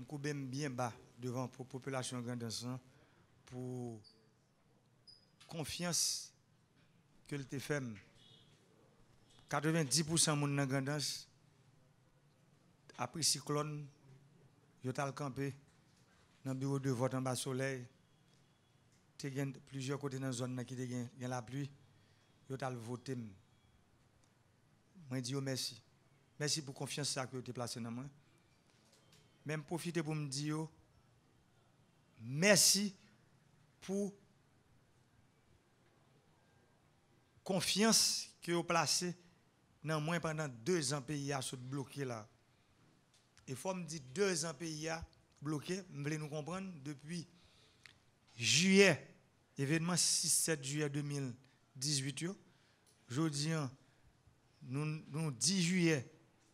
coupe bien bas devant la population grandissante pour confiance que le te fait. 90% de mon grandance après cyclone, yo tal campé dans le bureau de vote en bas soleil. Te gen plusieurs côtés dans la zone qui te gen la pluie, yo tal voté. Moi dis merci. Merci pour confiance ça que vous avez placé dans moi. Même profiter pour me dire merci pour confiance que vous avez placé dans moi pendant 2 ans pays à se bloquer là. Il faut me dire 2 ans pays à bloqué, vous voulez nous comprendre depuis juillet, événement 6-7 juillet 2018, je dis nous 10 juillet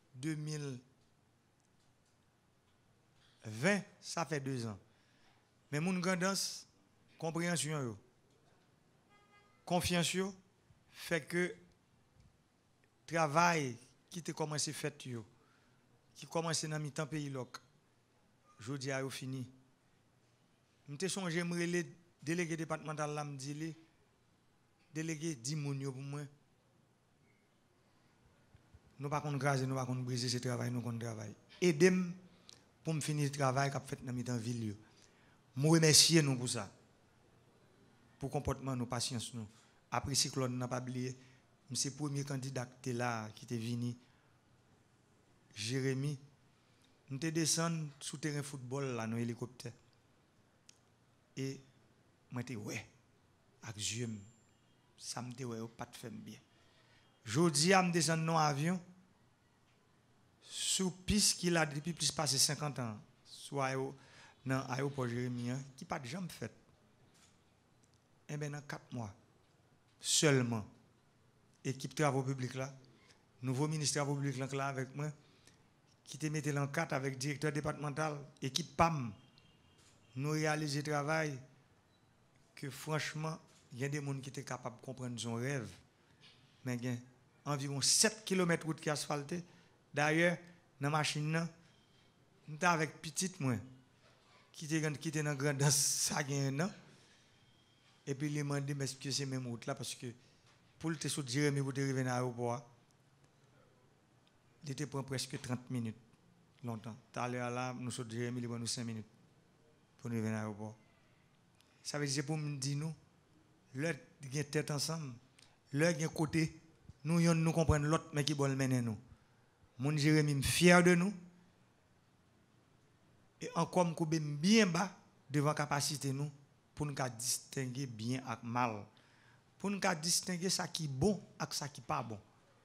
2020, ça fait 2 ans. Mais mon grandance, compréhension, confiance, fait que travail qui te commencé fait, qui commence dans mi-temps pays loc, je dis à fini. Je te songe, j'aimerais les délégués départemental là me dire, délégué 10 moun pour moi. Nous pas qu'on graser, nous pas qu'on briser ce travail, nous qu'on travail. Aidez-moi pour me finir le travail qu'a fait dans mi-temps ville. Je remercie nous pour ça. Pour comportement nous, patience nous. Après cyclone n'a pas oublié, c'est le premier candidat qui était là, qui était venu. Jérémy, nous te descendu sous terrain football là dans hélicoptère. Et moi te ouais avec yeux ça me te ouais pas te faire bien. Jodi à me descendre dans avion sous piste qu'il a depuis plus passé 50 ans soit dans l'aéroport Jérémy qui pas de jamais fait. Et bien dans 4 mois seulement équipe travaux publics là, nouveau ministre travaux publics là avec moi qui te mettait en 4 avec directeur départemental, équipe PAM, nous réalisons le travail que franchement, il y a des gens qui étaient capables de comprendre son rêve. Mais il y a environ 7 km de route qui est asphaltée. D'ailleurs, dans la machine, nous sommes avec petite moi, qui était dans grande ça un an. Et puis, il m'a demandé, mais est-ce que c'est même route là? Parce que pour le sur Jérémy, pour arriver dans l'aéroport, il était pour presque 30 minutes. Longtemps. Tout à l'heure là, nous sommes Jérémy, il prend nous 5 minutes pour nous venir à l'aéroport. Ça veut dire pour me dire nous, l'autre qui tête ensemble, l'autre qui côté, nous comprenons l'autre, mais qui veut mener nous. Mon Jérémy, fier de nous. Et encore, nous sommes bien bas devant la capacité nous pour nous distinguer bien avec mal. Pour nous distinguer ce qui est bon avec ce qui n'est pas bon.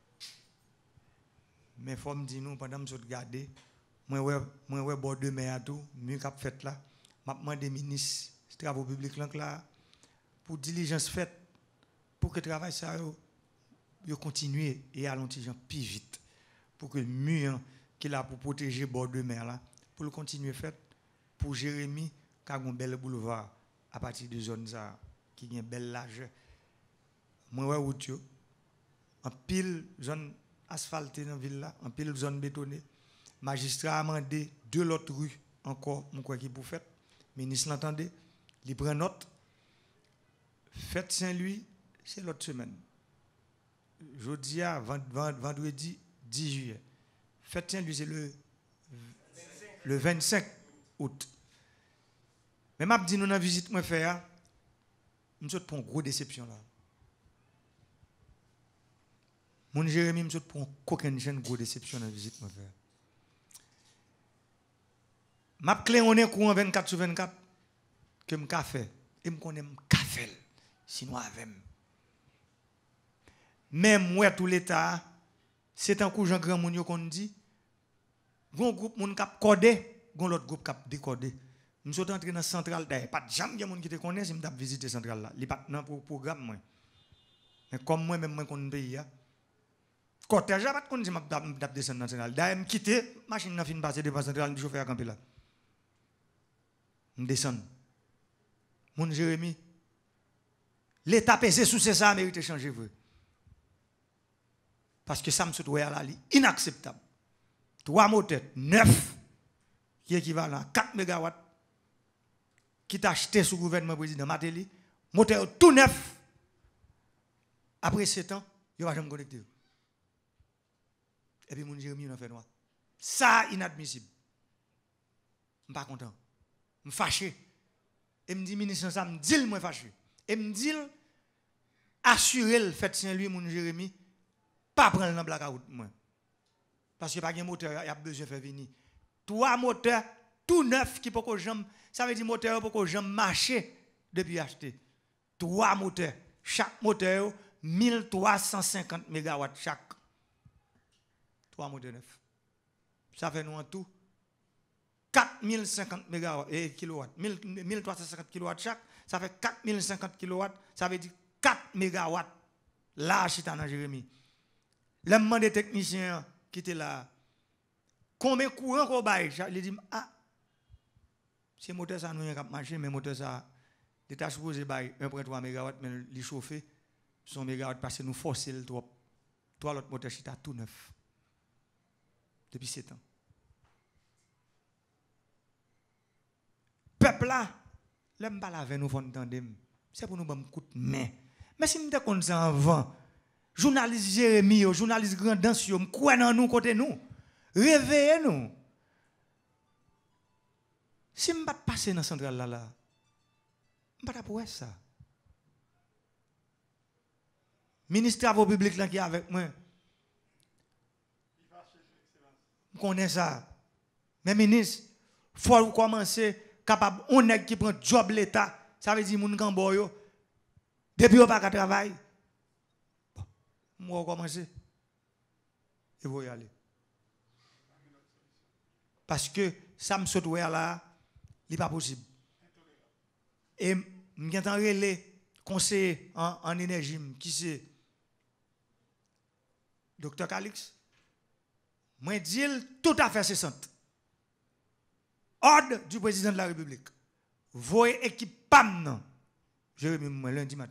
Mais il faut me dire nous, pendant que je regarde, moi, ouais, bord de mer à tout, mieux qu'a fait là, m'a demandé ministre des travaux publics là, pour diligence faite, pour que le travail ça continue et allonge plus vite, pour que le mur qu'il a pour protéger bord de mer là, pour le continuer fait, pour Jérémy, qui a un bel boulevard à partir de zone ça, qui a une belle largeur. Moi, ouais, route, en pile zone asphaltée dans la ville là, en pile zone bétonnée. Magistrat a demandé 2 autres rues encore, mon quoi qui pour faire. Ministre l'entendait, il prend note. Fête Saint-Louis, c'est l'autre semaine. Jeudi à vendredi 10 juillet. Fête Saint-Louis, c'est le 25 août. Mais m'a dit nous dans la visite moi faire, nous sommes pour une grosse déception là. Mon Jérémy, nous sommes pour une grosse déception dans la visite moi faire. M'a clé on est courant 24/24 que me fait et me connais café sinon avec même moi tout l'état c'est un coup Jean grand moun yo qu'on dit gon groupe moun k'ap codé gon l'autre groupe k'ap décodé me sont entré dans centrale d'ailleurs pas jamais moun qui te connaît si me t'a visiter centrale là li pas dans programme moi mais comme moi même moi qu'on pays a cortège pas qu'on dit m'a descendre dans centrale d'ailleurs me quitter machine n'a fin passer devant centrale du chauffeur à camper là me descendre mon Jérémy l'état pesé sous ça mérite changer vrai parce que ça me souhaite là inacceptable 3 moteurs 9 qui est équivalent à 4 MW, qui t'a acheté sous le gouvernement président Matéli, moteur tout neuf. Après 7 ans, il va jamais connecter. Et puis, mon Jérémy, il a fait noir. Ça, inadmissible. Je ne suis pas content. Je suis fâché. Et me dit, ministre, ça me dit, moi fâché. Et me dit, assurer le fait Saint-Louis, mon Jérémy, pas prendre le blackout, moi. Parce que pas de moteur, il y a besoin de faire venir. 3 moteurs, tout neuf, qui peut que j'aime, ça veut dire moteur pour que j'aime marcher depuis acheter. 3 moteurs. Chaque moteur, 1350 MW chaque. 3 moteurs neufs. Ça fait nous en tout 4050 MW et kilowatts. 1350 kW chaque, ça fait 4050 kW, ça veut dire 4 MW. Là, je suis dans Jérémy. Le moment des techniciens qui étaient là, combien de courant qu'on baille? Il dit, ah, c'est moteur ça, nous avons marché, mais moteur ça, il était supposé bailler 1,3 MW, mais il chauffé, son MW parce que nous forçons le trop. 3 autres moteurs, c'est tout neuf. Depuis 7 ans. Peuple là, l'aime pas laver nous font tandem. C'est pour nous bon coup de main. Mais si nous comme ça avant, journaliste Jérémy, journaliste Grandance, quoi dans nous côté nous. Réveillez nous. Si je ne pas passer dans la centrale là, je ne pas pour ça. Ministre des Travaux publics là qui est avec moi. Je connais ça. Mais ministre, il faut commencer capable on est qui prend job l'état, ça veut dire moun gambo yo. Depuis on pas ka travail. Bon, moi commencer. Et vous y aller. Parce que ça me saute là, il n'est pas possible. Et je suis relais conseiller en énergie qui c'est Dr. Calix. Moi dis tout à fait cessante. Ordre du président de la République. Voyez équipe PAM. Je reviens lundi matin.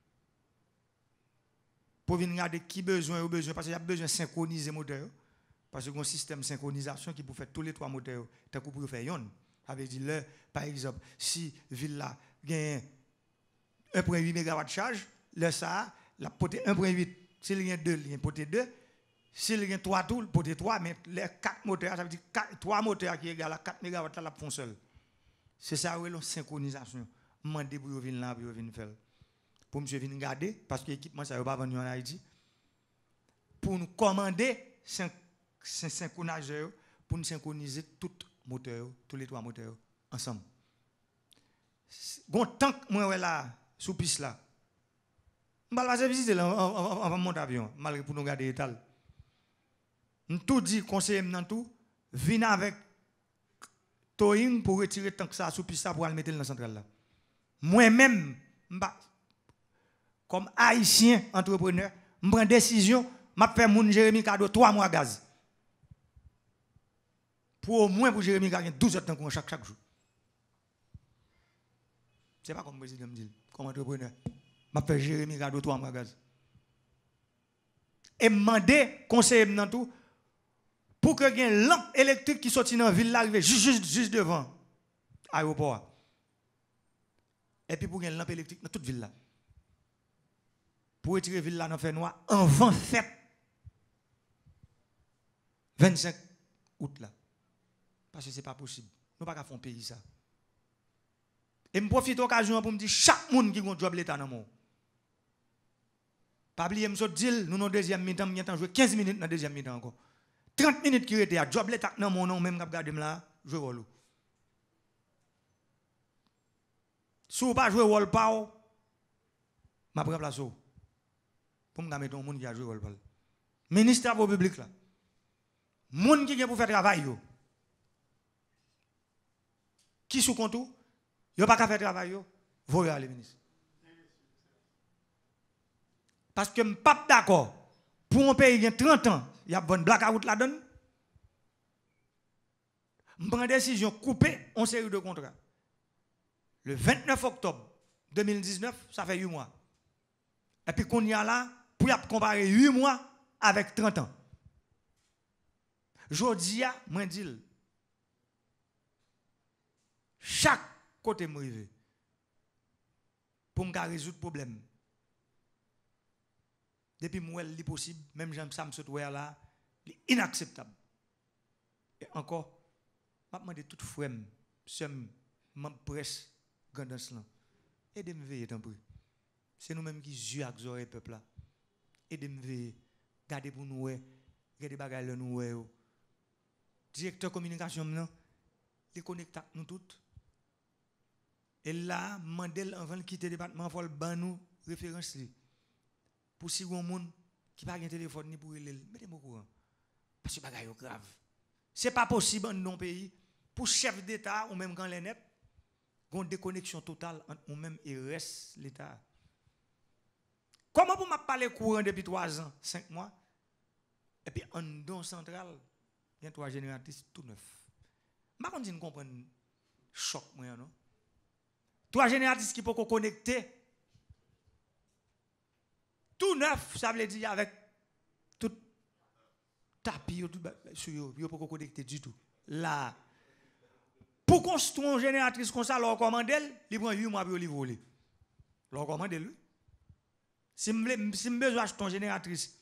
Pour venir regarder qui besoin ou besoin, parce qu'il y a besoin de synchroniser les moteurs. Parce qu'il y a un système de synchronisation qui peut faire tous les 3 moteurs. Tant qu'on peut faire yon. Ça veut dire, par exemple, si ville là gagne 1,8 MW de charge, là ça, la poté 1,8. S'il y a 2, il y a poté 2. S'il y a 3 tout, poté 3, mais les 4 moteurs, ça veut dire 3 moteurs qui égale à 4 MW, là, la font seul. C'est ça, oui, la synchronisation. Je demande pour venir là, pour venir faire. Pour monsieur venir garder, parce que l'équipement, ça ne va pas venir en Haïti. Pour nous commander, synchroniseur, pour nous synchroniser tous les 3 moteurs ensemble. Bon, tant que moi, là, sous piste là, je vais passer visiter là, en mon avion, malgré pour nous garder l'étal. Je tout dit, conseiller dans tout, venez avec Toying pour retirer tant que ça sous piste pour aller mettre dans la centrale là. Moi-même, comme haïtien entrepreneur, je prends décision, je fais mon Jérémy cadeau 3 mois gaz. Pour au moins pour Jérémy gagner 12 heures de temps chaque jour. Ce n'est pas comme le président me dit, comme entrepreneur. Je fais Jérémy cadeau 3 mois gaz. Et je demande, conseiller dans tout, pour que y ait une lampe électrique qui sorte dans la ville, arrive juste devant l'aéroport. Et puis pour qu'il y ait une lampe électrique dans toute ville là. Pour retirer la ville là dans le noir, avant fête 25 août là. Parce que ce n'est pas possible. Nous ne pouvons pas faire un pays ça. Et je profite de l'occasion pour me dire chaque monde qui a un job l'État dans le monde. Pas oublier, je dis, nous dans deuxième mi-temps, nous avons joué 15 minutes dans la deuxième mi-temps encore. 30 minutes qui étaient à job l'État dans mon nom, même quand je regarde là, je joue rôle. Si vous ne pas jouer rôle, je vais remplacer. Pour me mettre un monde qui a joué rôle. Ministre des Travaux publics là. Monde qui a pour faire travail. Qui sous compte tout? Yo pas qu'à faire travail, voyez aller ministre. Parce que je ne suis pas d'accord. Pour un pays qui a 30 ans, il y a une blackout là-dedans. Je prends une décision couper en série de contrats. Le 29 octobre 2019, ça fait 8 mois. Et puis qu'on y a là, pour comparer 8 mois avec 30 ans. Je dis, moi dis, chaque côté me rive pour me résoudre le problème. Depuis moi, c'est possible, même j'aime ça, me souhaite là, c'est inacceptable. Et encore, je demande tout frère, seul, je presse, grandance là. Aidez-moi à veiller, tant pis. C'est nous-mêmes qui jouons avec les peuple là. Aidez-moi à veiller. Gardez pour nous, regardez les bagages nous. Directeur de communication, il connecte avec nous tous. Et là, Mandel, avant de quitter le département, il faut le nous référence. Pour si on monde qui n'a pas de téléphone ni pour le mettez-moi au courant. Parce que c'est grave. Ce n'est pas possible dans nos pays, pour chef d'État ou même quand les net, une déconnexion totale entre nous-mêmes et le reste de l'État. Comment vous m'avez parlé courant depuis 3 ans, 5 mois, et puis en don central, il y a 3 génératrices tout neuf. Je ne comprends pas le choc, non? 3 génératrices qui peuvent connecter. Tout neuf, ça veut dire avec tout tapis, tout sur eux, ils ne peuvent pas connecter du tout. Là, pour construire une génératrice comme ça, leur commande, il prend 8 mois pour le voler. Leur commande, lui. Si je besoin d'acheter une génératrice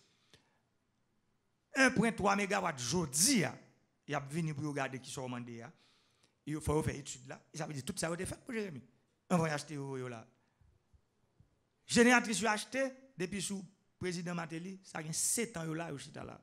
1.3 MW jeudi, il a venu pour regarder qui sont commandés. Il faut faire étude là. Ça veut dire tout ça a été fait pour Jérémy. On va acheter là. Génératrice acheté depuis sous président Matéli, ça a 7 ans là aussi là.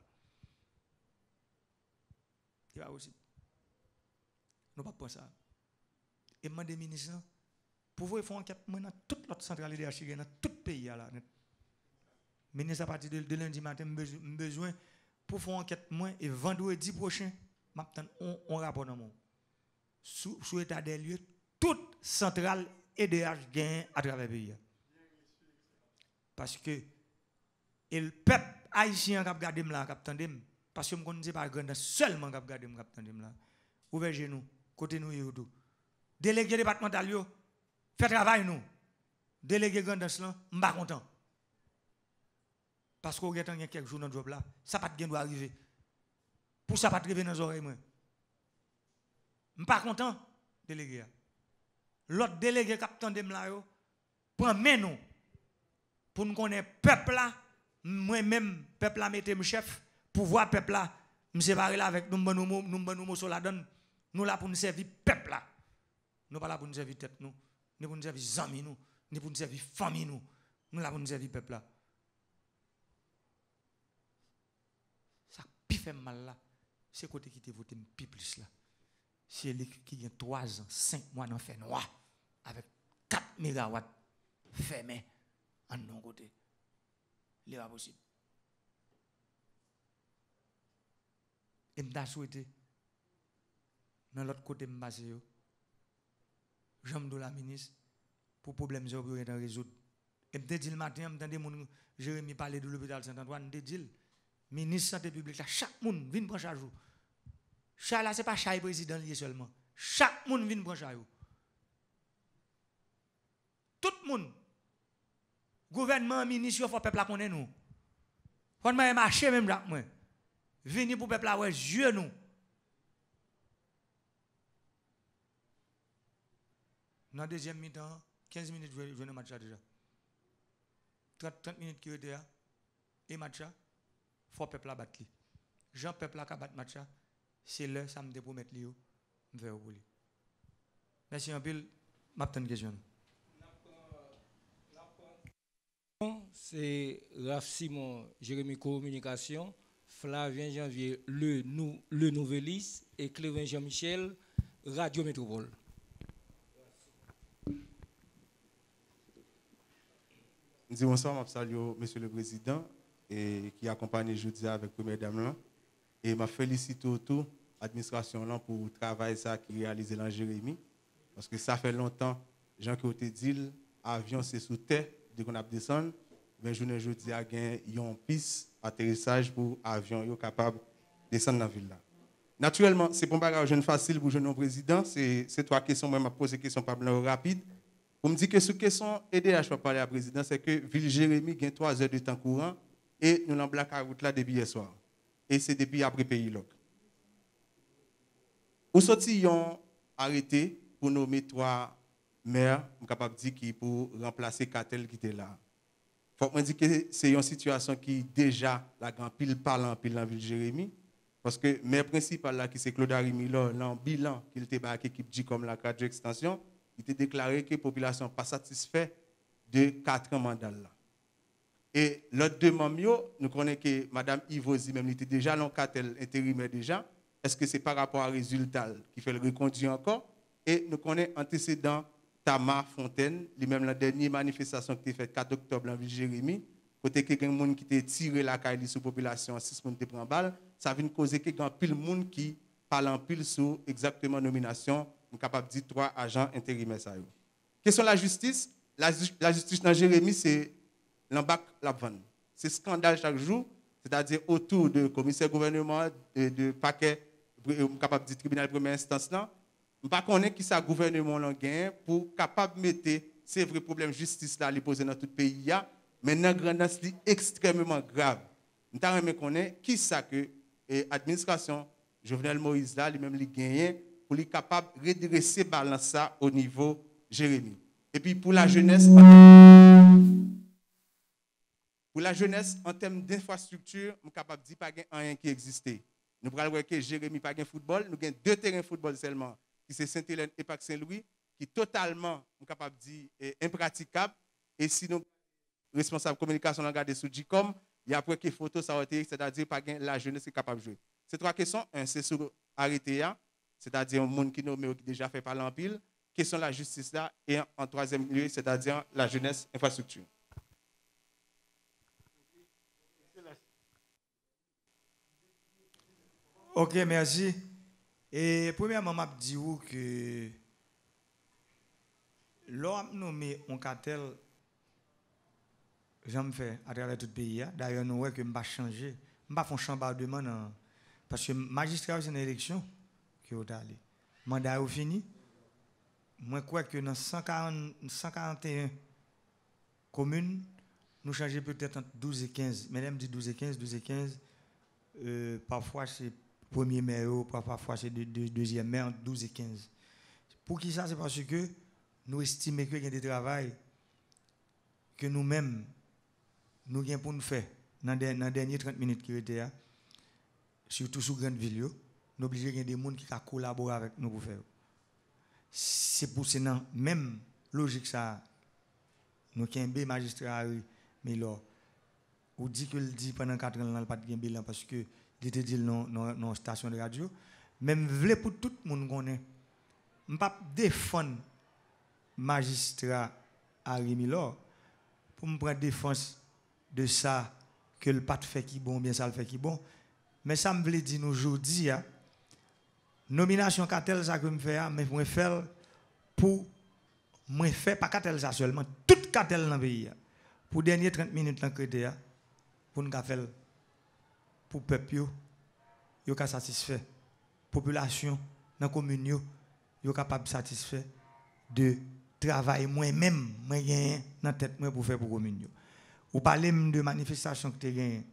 Il va aussi. Nous pas penser ça. Et demande des ministres pour vous faire enquête dans toute l'autre centrale de dans tout le pays là. Ministre à partir de lundi matin, besoin pour faire enquête moi et vendredi prochain, m'attend on rapport dans mon sous état des lieux toute centrale EDH gagne à travers le pays. Parce que le peuple haïtien qui a gardé là, qui a attendu, parce que je ne connais pas grand seulement qui a gardé là. Ouvrez genoux, côté nous et tout. Délégué départemental yo, fait travail nous. Délégué grandance là, je ne suis pas content. Parce qu'on y a quelques jours dans le job là, ça pas de doit arriver. Pour ça pas arriver dans les oreilles moi. Je ne suis pas content délégué. L'autre délégué qui a attendu là yo, prend main nous. Pour nous connaître peuple là, moi-même, peuple là, mettez mon chef, pour voir peuple là, me séparer là avec nous sur la donne, nous là pour nous servir peuple là. Nous pas là pour nous servir tête nous, ni pour nous servir amis nous, ni pour nous servir famille nous, nous là pour nous servir peuple là. Ça qui fait mal là, c'est côté qui te voté plus là. C'est lui qui a 3 ans, 5 mois dans fait noir, avec 4 mégawatts fermés. En non côté, il n'est pas possible. Et je me souhaité, dans l'autre côté, je me j'aime de la ministre, pour problème que vous avez résoudre. Et je me dis le matin, je me Jérémy parler de l'hôpital Saint-Antoine, je me dis, ministre de la Santé publique, chaque monde vient prendre chaque jour. Chaque là, ce n'est pas chaque président lié seulement. Chaque monde vient prendre chaque jour. Tout le monde. Gouvernement, ministre, il faut peuple à connaître nous. Faut me marcher même là moi. Venir pour peuple à voir yeux nous. Dans la deuxième mi-temps, 15 minutes je vais le match déjà. 30 minutes qui étaient là et match là, faut peuple à battre. Jean peuple à battre match là, c'est là ça me pour mettre lui vers vous. Merci un peu, m'attends une question. C'est Raph Simon, Jérémy Communication, Flavien Janvier, le Nouvelis et Clévin Jean-Michel, Radio Métropole. Bonsoir, je salue Monsieur le Président et qui accompagne jeudi avec la Première Dame. Et je félicite tout l'administration pour le travail qui est réalisé dans Jérémy. Parce que ça fait longtemps, Jean qui ont dit, l'avion c'est sous terre, dès qu'on a descendu. Mais je dis à une piste atterrissage pour avion capable de descendre dans la ville. Naturellement, ce n'est pas un bagage facile pour le jeune président. C'est 3 questions, moi, je pose des questions pas rapide. Pour me dire que ce question EDH pour parler à la président, c'est que Ville Jérémy a 3 heures de temps courant et nous avons bloqué la route là depuis hier soir. Et c'est depuis après Pays Loc. Ou sorti, ils ont arrêté pour nommer 3 maires, je suis capable de dire qui pour remplacer Catel qui était là. Il faut que je dise que c'est une situation qui déjà la grand pile parle en pile dans la ville de Jérémy. Parce que le maire principal là, qui c'est Claude Arimilo, dans le bilan qu'il était avec l'équipe J comme la radio extension, il était déclaré que la population n'est pas satisfaite de 4 mandats là. Et l'autre 2 membres, nous connaissons que Mme Ivosi, même, était déjà dans le Catel intérimaire déjà. Est-ce que c'est par rapport à résultat qui fait le reconduire encore? Et nous connaissons antécédent Tama Fontaine, lui-même la dernière manifestation qui a été faite 4 octobre en ville de Jérémy, côté quelqu'un monde qui a tiré la caille sur la population, 6 personnes qui prend balle, ça vient causer qu'il y a pile monde qui parle en pile sur exactement nomination, on est capable de dire 3 agents intérimaires. Question de la justice. La justice dans Jérémy, c'est l'embac la vente. C'est scandale chaque jour, c'est-à-dire autour de commissaire gouvernement, de paquet, capable de dire tribunal de première instance. Je ne sais pas qui ça gouvernement a gagné pour capable de mettre ces vrais problèmes de justice là, les poser dans tout le pays, mais dans grandance extrêmement grave. Nous avons connaître qui ça que l'administration Jovenel Moïse là, lui-même li gagné pour lui capable de redresser balance ça au niveau Jérémy. Et puis pour la jeunesse, en termes d'infrastructure, je suis capable de dire qu'il n'y a rien qui existait. Nous allons voir que Jérémy n'a pas de football. Nous avons 2 terrains de football seulement, qui sont Saint-Hélène et Parc Saint-Louis, qui sont totalement, capable de dire, impraticables. Et si nous, responsables de communication, nous regardons sur GICOM, il y a après que photos, ça a été, c'est-à-dire que la jeunesse est capable de jouer. Ces 3 questions, un, c'est sur arrêté, c'est-à-dire un monde qui nommé qui déjà fait parler en pile. Question de la justice là. Et en 3e lieu, c'est-à-dire la jeunesse, infrastructure. Ok, merci. Et premièrement, je dis que l'homme nommé en cartel, j'en fais à travers tout le pays. D'ailleurs, nous voyons que je ne vais pas changer. Je ne vais pas faire un chambardement. Parce que le magistrat, c'est une élection qui est allé. Le mandat est fini. Moi, je crois que dans 141 communes, nous changeons peut-être entre 12 et 15. Mesdames dit 12 et 15, 12 et 15. Parfois, c'est premier maire, parfois, c'est deuxième maire, entre 12 et 15. Pour qui ça? C'est parce que nous estimons qu'il y a des travaux que nous-mêmes, nous avons pour nous faire dans les dernières 30 minutes qui étaient là, surtout sur grande ville, nous sommes obligés de des gens qui collaborent avec nous pour faire. C'est pour ça, même logique ça, nous avons un magistrat, mais là, on dit que le dit pendant 4 ans, on n'a pas de bilan parce que il était dit dans la station de radio. Même vle pour tout le monde connaît. Je ne peux pas défendre magistrat Harry Milor pour me prendre défense de ça que le pas fait qui bon, bien ça le fait qui bon. Mais ça me veut dire nous aujourd'hui, nomination cartel ça que me fait, mais moi faire pour moi faire pas cartel ça seulement, tout cartel dans le pays. Pour dernier 30 minutes dans crédit pour nous faire pour le peuple, yo ka satisfait. Population dans la commune, yo capable satisfait de travail moi-même, moi gagne dans tête moi pour faire pour commune. Ou parler de manifestations que tu gagné,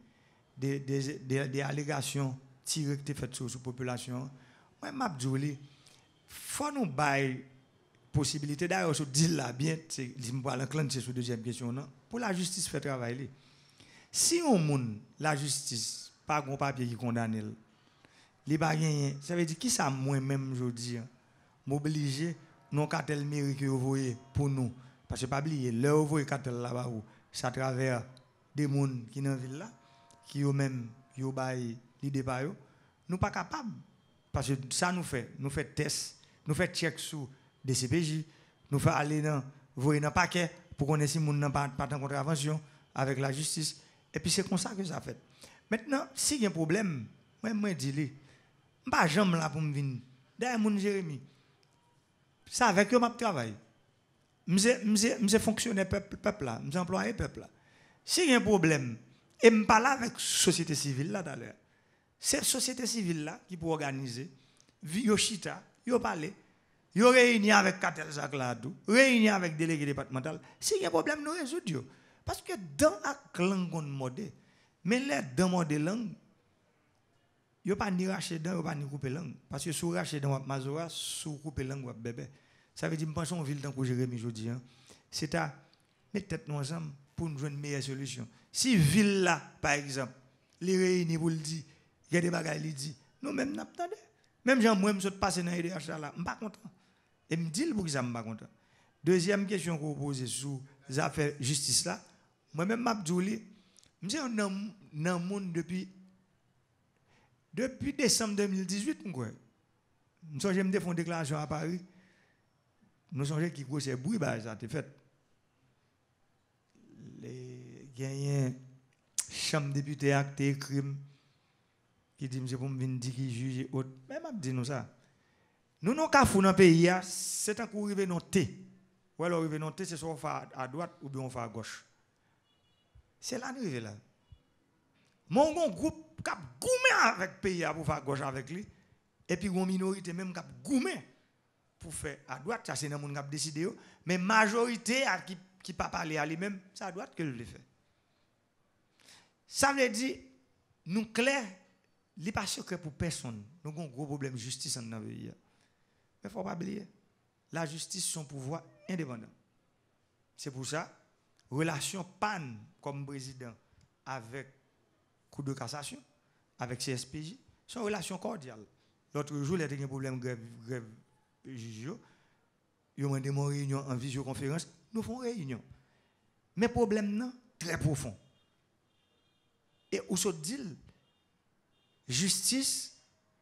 des allégations tirées que tu faites sur la population. Moi m'a dit faut nous bailler possibilité d'ailleurs sur dire là bien, c'est me parler enclencher sur deuxième question non. Pour la justice fait travail. Si on monde la justice pas un papier qui condamne les bagagnes, ça veut dire qui ça moi-même aujourd'hui m'obliger non cartel mairie que vous voyez pour nous parce que pas oublier là vous voyez cartel là-bas ça à travers des gens qui dans ville là qui eux même yo bail l'idée pas yo nous pas capable parce que ça nous fait test nous fait check sur des CPJ nous fait aller dans voyer dans paquet pour connaître si moun n'a pas en contravention avec la justice et puis c'est comme ça que ça fait. Maintenant, s'il y a un problème, moi dis lui, pas jamais là pour me venir. Derrière mon Jérémy. Ça avec eux m'a travail. M'se fonctionnaire peuple là, m'se employé peuple là. S'il y a un problème et me parle avec société civile là d'ailleurs. C'est société civile là qui peut organiser yo chita, yo parler, yo réunir avec cartel Jacques là tout, réunir avec délégué départemental. S'il y a un problème nous résoudre. Parce que dans la langue on modé, mais là dans mode langue, yo pas ni racher dans, yo pas ni couper langue parce que sous racher dans mazora, sous couper langue ou bébé. Ça veut dire, je pense en ville tant que Jérémy Jodi, c'est à mettre tête nous ensemble pour nous jouer une meilleure solution. Si ville là, par exemple, les réunis pour le dire, il y a des bagages qui disent, nous même n'attendons. Même gens, moi, je suis passé dans l'IDH là, je ne suis pas content. Et je me dis pour que je ne suis pas content. Deuxième question que vous posez sur les affaires de justice là, moi-même, je me dis, je suis dans le monde depuis décembre 2018, je me fait une déclaration à Paris. Nous sommes qui gros c'est bruit, ça a été fait. Les gagnants, chambre député acté crime, qui dit c'est pour me venir dire qui juge et autres. Même je dis nous ça. Nous n'avons qu'à fou dans le pays, c'est un coup arrivé dans le T. Ou alors arrivé dans le T, c'est soit on fait à droite ou bien on fait à gauche. C'est là nous là. Mon groupe qui a goumé avec le pays pour faire à gauche avec lui. Et puis une minorité même qui a goumé pour faire à droite, ça c'est dans le monde qui a décidé. Mais majorité qui ne pas parler à lui-même, c'est à droite que je le fais. Ça veut dire, nous clairs, il n'est pas secret pour personne. Nous avons un gros problème de justice dans le pays. Mais il ne faut pas oublier, la justice, son pouvoir indépendant. C'est pour ça, relation panne comme président avec Cour de cassation, avec CSPJ, c'est une relation cordiale. L'autre jour, il y a un problème de grève juge. Ils ont demandé une réunion en visioconférence. Nous faisons réunion. Mais le problème, non, très profond. Et où se dit, justice,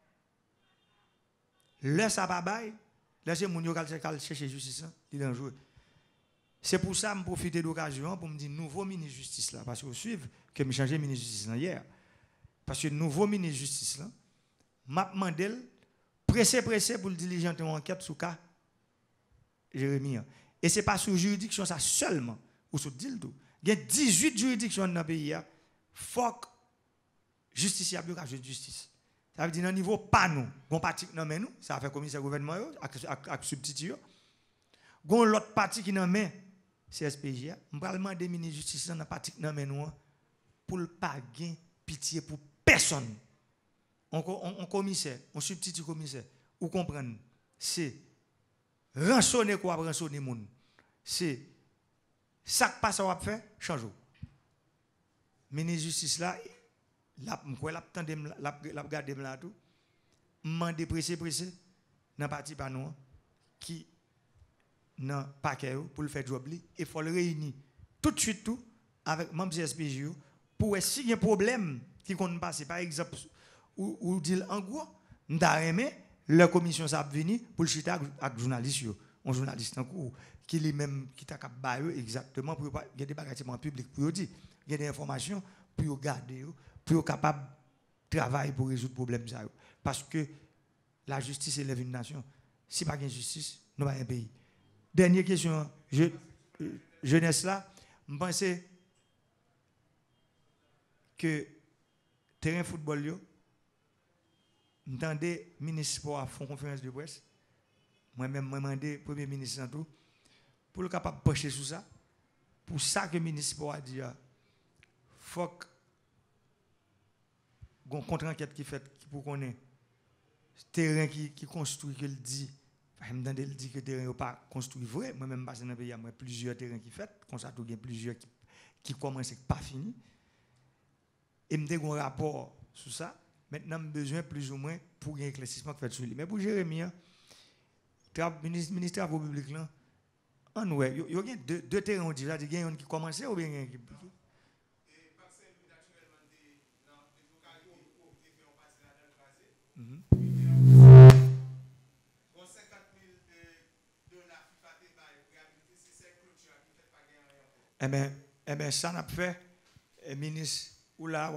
là, ça va pas, là, c'est mon yoga qui cherche justice, il est dangereux. C'est pour ça que je profite de l'occasion pour me dire nouveau ministre de justice là. Parce que vous suivez que je changé ministre de justice là hier. Parce que le nouveau ministre de justice là, m'a demandé pressé pour diligenter une enquête sur le cas Jérémy. Et ce n'est pas sur juridiction ça seulement, ou sur dit tout. Il y a 18 juridictions dans le pays. Il faut que justiciable de justice. Ça veut dire dans le niveau pas nous, on parti qui nomme nous, ça fait commissaire gouvernement avec substitut. Gon l'autre parti qui nomme CSPJ, on va demander ministre de justice dans la partie qui nomme nous pour ne pas gagner pitié pour personne. On commissaire, on substitut commissaire, ou comprendre, c'est rançonner quoi, rançonner les gens. C'est ça qui passe à faire, change. Le ministre de justice là, la regardé là tout, demandé pressé, dans la partie pas nous, qui dans le paquet pour le faire job, il faut le réunir tout de suite tout avec membres de SPJ pour s'il y a un problème qui compte passer, par exemple, ou dit en gros, nous avons la commission ça venir pour le chiter avec journaliste, un journaliste en cours qui lui même qui t'a capable exactement pour il y a des bagagements publics pour dire, il y a des informations pour garder, pour capable travailler pour résoudre le problème ça. Parce que la justice élève une nation. Si pas de justice, nous n'avons pas un pays. Dernière question, jeunesse là, je pense que terrain football, j'entendais le ministre pour faire une conférence de presse. Moi-même, je demandé au Premier ministre pour le capable de pencher sur ça. Pour ça que le ministre a dit, il faut que une contre-enquête qui fait pour qu'on ait terrain qui construit, qu'il dit. Je me dit que le terrain n'est pas construit vrai. Moi-même, dans le pays, il y a plusieurs terrains qui sont faits. Comme ça, il y a plusieurs qui commencent et pas fini. Et je me un rapport sur ça. Maintenant, j'ai besoin plus ou moins pour un éclaircissement qui fait sur lui. Mais pour Jérémy, le ministre des Travaux publics, il y a deux terrains déjà. Il y a un qui commence ou bien un qui. Eh bien, ça n'a pas fait, le ministre ou là,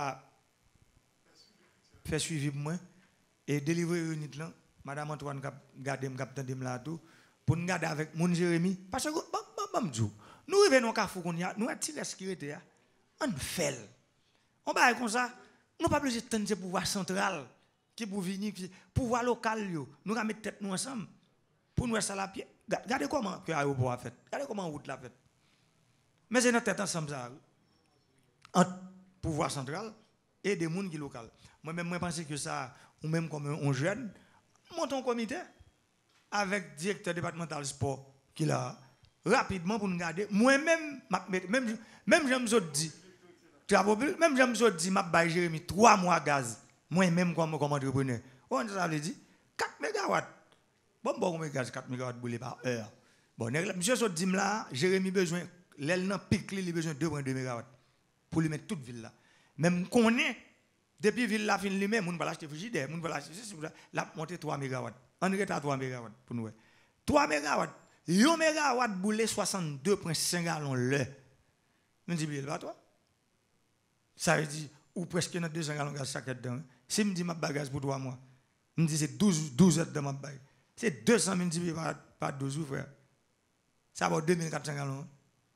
fait suivi pour moi et délivrer une unité là. Madame Antoine garde là tout pour nous garder avec mon Jérémy. Parce que, nous revenons au Carrefour, nous avons tiré la sécurité, on fait. On va comme ça, nous pas besoin de tenir le pouvoir central qui pour venir, pouvoir local, nous allons mettre tête nous ensemble pour nous faire la pied. Regardez comment l'aéroport a fait, regardez comment la route l'a fait. Mais c'est notre tête ensemble ça. Entre pouvoir central et des gens qui locaux. Moi-même, je pense que ça, ou même comme un jeune, monte un comité avec directeur départemental sport qui là rapidement pour nous garder. Moi-même, même je me dis, même je me dis, m'a bail Jérémy 3 mois gaz. Moi-même comme entrepreneur. On ça veut dire 4 mégawatts. Bon, gaz 4 mégawatts boulé par heure. Bon, monsieur so dit là, Jérémy besoin l'aile nan pic il a besoin de 2,2 mégawatts pour lui mettre toute ville là. Même connaît depuis ville là fin lui-même, on va l'acheter frigidaire, on va l'acheter la monter 3 mégawatts. On reta 3 mégawatts pour nous. 3 mégawatts. 1 mégawatt boulé 62,5 gallons l'heure. Je dis pas toi. Ça veut dire ou presque 200 gallons de gaz chaque dedans. Si me dit ma bagage pour 3 mois, me dit c'est 12 heures de ma bagage. C'est 200 multiplié par 12 frère. Ça va 2400 gallons.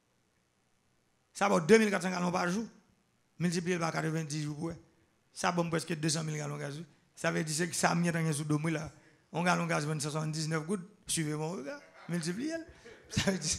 Ça va 2400 gallons par jour. Multiplié par 90 jours. Ça va presque 200 000 gallons de gaz. Ça veut dire que ça m'a mis sous 2 là. On gallon de gaz 79 gouttes. Suivez mon regard. Multiplié. Ça veut dire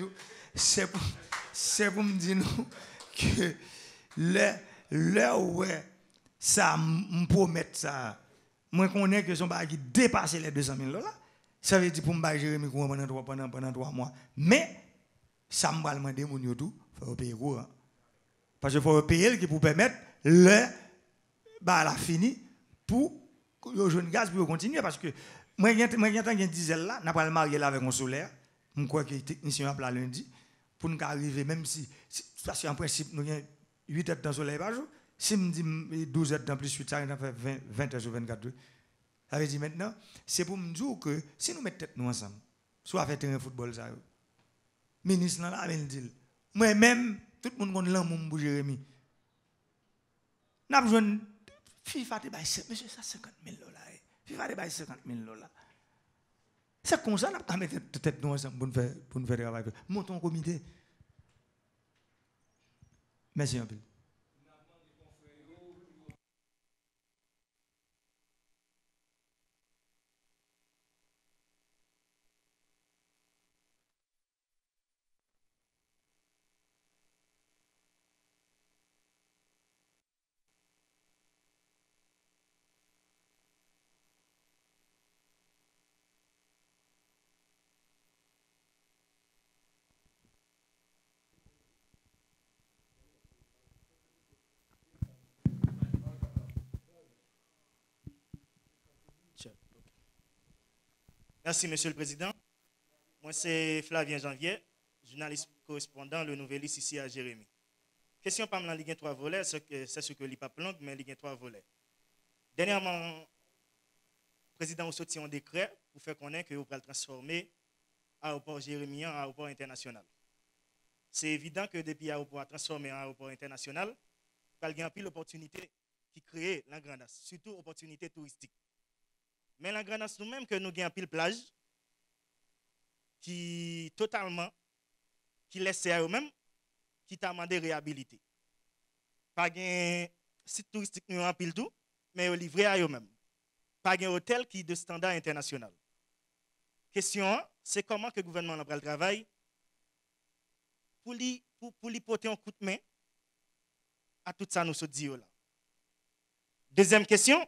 c'est pour me dire nous que là ouais ça me promet ça. Moi connais que son bagage qui dépasse les 200 000 $. Ça veut dire pour me bailler Jérémy pendant 3 mois. Mais ça me va demander mon youtube faut payer courant. Parce qu'il faut payer qui pour permettre le bah la fini pour le jeune gaz pour continuer parce que moi j'ai un diesel là n'a pas le marier là avec un solaire. Je crois que le technicien a appelé lundi pour nous arriver même si parce qu'en principe nous avons 8 heures de soleil par jour. Si me dit 12 heures de plus 8 ça fait 20 heures sur 24 heures. Ça veut dire maintenant, c'est pour me dire que si nous mettons tête nous ensemble, soit faire terrain football, ça, ministre là, il dit, moi-même, tout le monde connaît l'amour pour Jérémy. Nous avons besoin de FIFA, monsieur, ça 50 000 $. FIFA, c'est 50 000 $. C'est comme ça, nous avons mettre tête nous ensemble pour nous faire travail. Montons un comité. Merci un peu. Merci, Monsieur le Président. Moi, c'est Flavien Janvier, journaliste correspondant, le Nouvelliste ici à Jérémy. Question par la Ligue 3 volets, c'est ce que l'IPA planque, mais Ligue 3 volets. Dernièrement, le président a sorti un décret pour faire connaître que vous pouvez transformer l'aéroport Jérémy en aéroport international. C'est évident que depuis l'aéroport transformé en aéroport international, il y a une l'opportunité qui crée l'Angrandas, surtout opportunité touristique. Mais l'Angrandas nous-mêmes que nous avons pile plage qui totalement qui laisse à eux-mêmes qui t'a demandé réhabiliter. Pas un site touristique nous en pile tout, mais livré à eux-mêmes. Pas un hôtel qui est de standard international. Question, c'est comment que le gouvernement prend le travail pour lui porter un coup de main à tout ça nous se dit là. Deuxième question,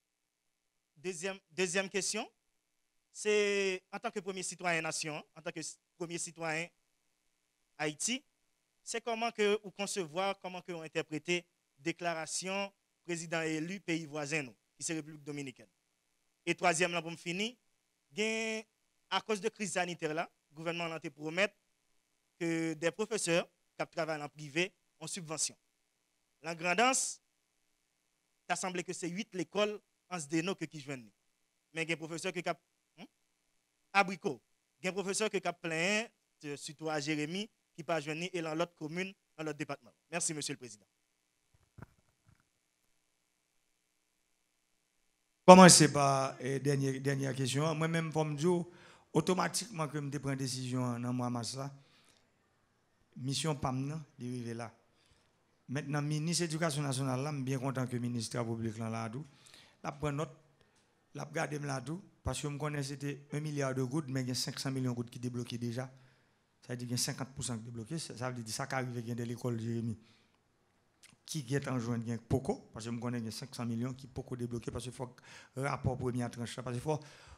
c'est en tant que premier citoyen nation, en tant que premier citoyen Haïti, c'est comment que vous concevoir, comment que vous interprétez déclaration président élu pays voisin nous, qui c'est République dominicaine. Et troisième là pour me finir, à cause de crise sanitaire là, le gouvernement a promis que des professeurs qui travaillent en privé ont subvention. L'Angrandance, ça semble que c'est 8 l'école en SDNO qui joignent. Mais il y a des professeurs qui ont abricot. Il y a des professeurs qui ont plein, surtout à Jérémy, qui pas joindre et dans l'autre commune, dans l'autre département. Merci, Monsieur le Président. Commencez par dernière question. Moi-même, pour me dire, automatiquement que je prends une décision dans moi, mission PAM, d'arriver là. Maintenant, le ministre de l'Éducation nationale, je suis bien content que le ministre de la République là tout. La prendre note, la garder là tout, parce que je connais c'était 1 milliard de gouttes, mais il y a 500 millions de gouttes qui débloqués déjà. Ça veut dire qu'il y a 50% qui débloqués. Ça veut dire que ça qui arrive de l'école Jérémy. Qui est en juin, il y a Poco, parce que je connais qu'il y a 500 millions qui sont débloqués, parce qu'il faut rapport première tranche, parce qu'il faut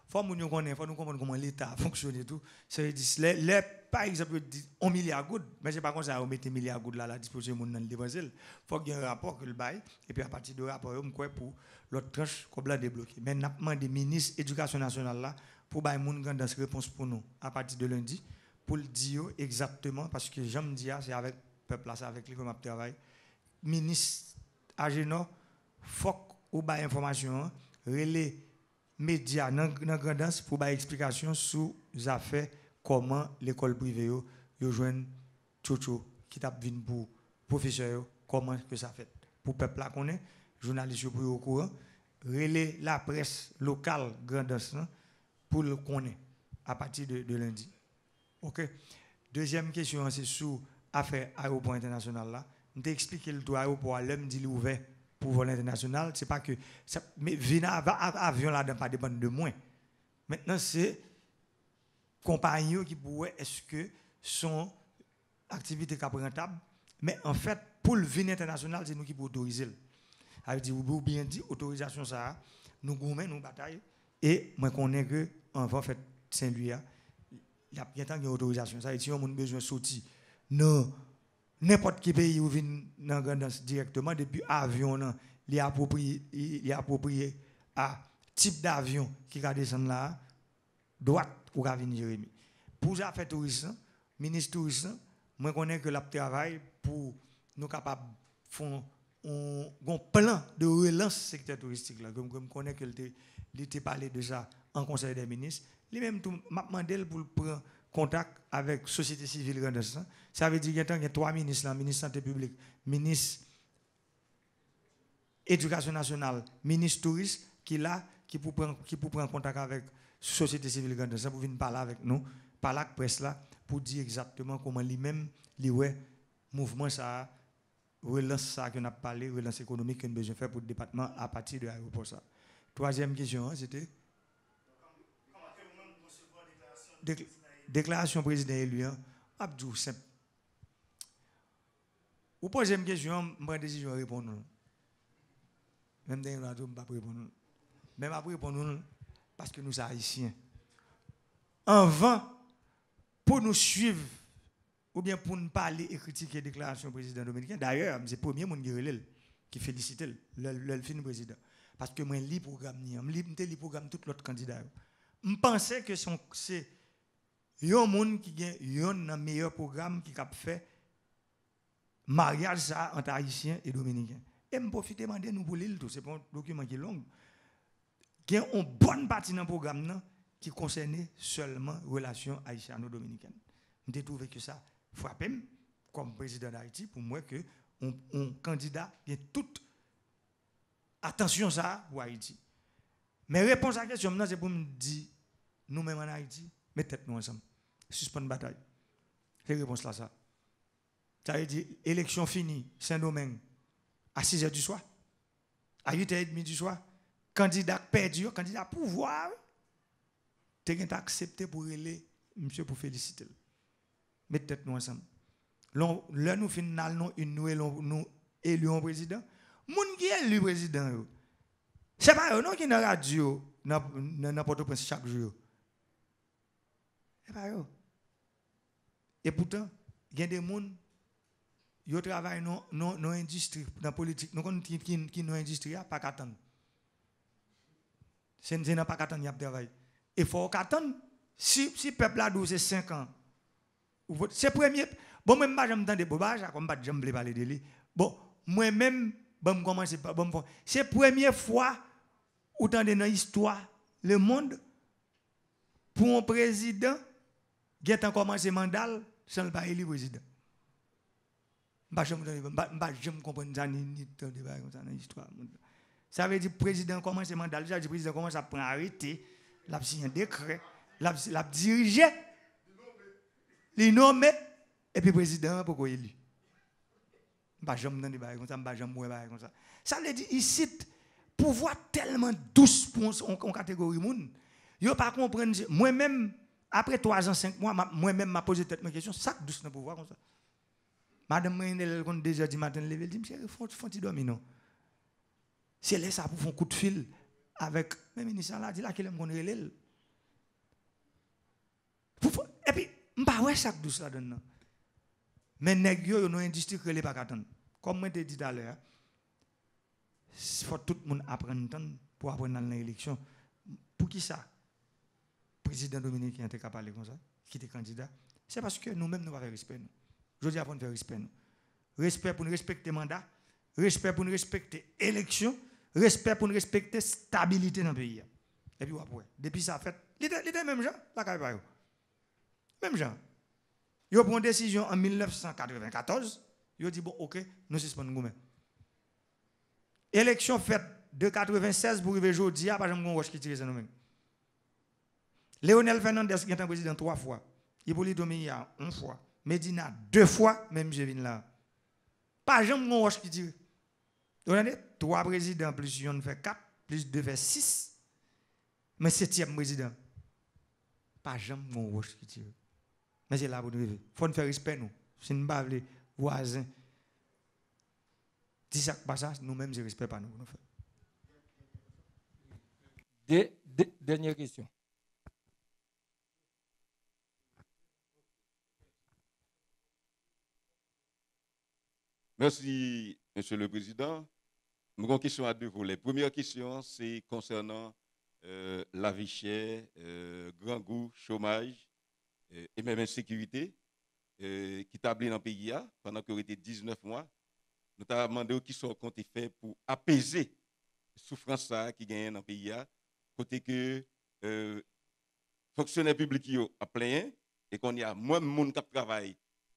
faut nous comprendre comment l'État fonctionne et tout. C'est par exemple 1 milliard de gouttes, mais c'est pas comme ça on met 1 milliard de gouttes là à la disposition de monde dépenser. Faut qu'il y ait un rapport que le bail et puis à partir de rapport on quoi pour l'autre tranche qu'on blanc débloquer. Mais n'a demandé ministre éducation nationale là pour bail monde dans cette réponse pour nous à partir de lundi pour le dire exactement parce que j'aime dire c'est avec peuple là c'est avec lui qu'on travaille. Ministre Agénor faut ou bail information relais médias dans grandance pour bail explication sur les affaires comment l'école privée yo joine Tchocho qui t'a vinn pour professeur comment que ça fait pour peuple là connaît journaliste pour au courant relais la presse locale grandance pour le connaître à partir de lundi. OK. Deuxième question c'est sur affaire aéroport international là. On t'a expliqué le aéroport l'homme dit ouvert pour vol international, c'est pas que ça, mais venir avion là pas dépendre de moi. Maintenant c'est compagnie qui pourrait est-ce que son activité cap rentable, mais en fait pour le vin international c'est nous qui pour autoriser. Ça veut dire ou bien dit autorisation ça nous gourmet nous bataille et moi connais que en fait Saint-Louis il y a bien tant que autorisation ça veut dire si on a besoin sortir non n'importe quel pays où vient dans grandance directement depuis avion il est approprié à type d'avion qui va descendre là droite ou va venir Jérémy pour ça faire tourisme ministre tourisme moi connais que la travail pour nous capable font un plan de relance secteur touristique là comme connais que il était parlé de ça en conseil des ministres lui même tout m'a demandé pour prendre contact avec société civile grandance. Ça veut dire qu'il y a 3 ministres là, ministre santé publique, ministre éducation nationale, ministre tourisme qui là qui pour prendre contact avec société civile grandance pour venir parler avec nous, parler avec presse là pour dire exactement comment lui-même lui mouvement ça relance ça qu'on a parlé, relance économique qu'on a besoin faire pour le département à partir de l'aéroport ça. Troisième question c'était déclaration président élu, Abdou, simple. Vous posez une question, je prends décision de répondre. Même dans la je ne vais pas répondre. Même après répondre, parce que nous sommes haïtiens. Avant, pour nous suivre, ou bien pour nous parler et critiquer la déclaration du président dominicain, d'ailleurs, c'est le premier monde qui félicite le film président. Parce que moi, je lis le programme, je lis le programme de tous les autres candidats. Je pensais que c'est il y a un monde qui a un meilleur programme qui a fait mariage ça entre haïtiens et dominicains. Et je profite de demander nous pour l'île tout, c'est pas un document qui est long. Il y a une bonne partie dans le programme qui concernait seulement relations haïtiano-dominicaines. Je trouvé que ça frappait comme président d'Haïti pour moi que un candidat a toute attention ça pour Haïti. Mais réponse à la question c'est pour me dire nous-mêmes en Haïti mettez-nous ensemble. Suspendre bataille. C'est la réponse là ça. Ça veut dire élection finie, Saint-Domingue, à 6h du soir, à 8h30 du soir, candidat perdu, candidat pouvoir, tu as accepté pour aller, monsieur, pour féliciter. Mettez-nous ensemble. Là, nous finissons nous élus un président. Moun qui est élu président, c'est pas eux non qui dans la radio, dans Port-au-Prince chaque jour. C'est pas eux. Et pourtant, il y a des gens qui travaillent dans l'industrie, dans la politique, qui dans l'industrie, pas qu'attendre. C'est pas qu'attendre, il y a travail. Et il faut qu'attendre. Si le peuple a 12 et 5 ans, c'est premier. Bon, même pas, j'aime entendre des bobages, comme pas, j'aime parler de lui. Bon, moi-même, bon, commencer par bon. C'est la première fois où dans l'histoire, le monde, pour un président, qui a commencé mandat, sans le pas élu président. Je ne comprends pas ni dans l'histoire. Ça veut dire que le président commence à mandat, le président commence à prendre arrêté, il a signé un décret, il a dirigé, il nommé, et puis le président, pourquoi élu? Je ne comprends pas comme ça. Ça veut dire ici, pouvoir tellement douce pour une catégorie de monde, il ne pas comprendre. Moi-même, après 3 ans, 5 mois, moi-même, m'a posé cette question, ça douce dans le pouvoir comme ça. Madame Moïnel, quand 2h du matin, elle dit, monsieur, faut-il dormir, non? C'est là ça pour faire un coup de fil avec le ministre là, dit là qu'il aime qu'on relève. pas ouais ça douce là dedans. Mais nèg yo une industrie que les pas attendre. Comme moi t'ai dit tout à l'heure, faut tout le monde apprendre pour apprendre dans l'élection. Pour qui ça? Président dominicain était capable de parler comme ça, qui était candidat. C'est parce que nous-mêmes nous avons fait respect. Je dis apprendre à faire respect. Respect pour nous respecter le mandat, respect pour nous respecter l'élection, respect pour nous respecter la stabilité dans le pays. Et puis après, depuis ça fait, il était même gens, la caille. Même gens. Ils ont pris une décision en 1994, ils ont dit bon, ok, nous suspendons nous-mêmes. Élection faite de 96 pour arriver aujourd'hui, pas jamais on qui tire ça nous-mêmes. Léonel Fernandez qui est un président 3 fois, Hippolyte Dominia 1 fois, Medina 2 fois, même je viens là. Pas jamais on qui tire. Vous avez 3 présidents plus 1 fait 4, plus 2 fait 6. Mais 7e président. Pas jamais on qui tire. Mais c'est là pour nous vivre. Il faut nous faire respect nous. Si nous ne pas les voisins. Si ça passe ça, nous-mêmes, je ne respecte pas nous. Dernière question. Merci, Monsieur le Président. Nous avons une question à 2 volets. Première question, c'est concernant la vie chère, grand goût, chômage et même insécurité qui établit dans le pays pendant qu'il était 19 mois. Nous avons demandé qui sont comptés faits pour apaiser la souffrance qui gagne dans le pays. Côté que fonctionnaires publics à plein et qu'on y a moins de monde qui travaille.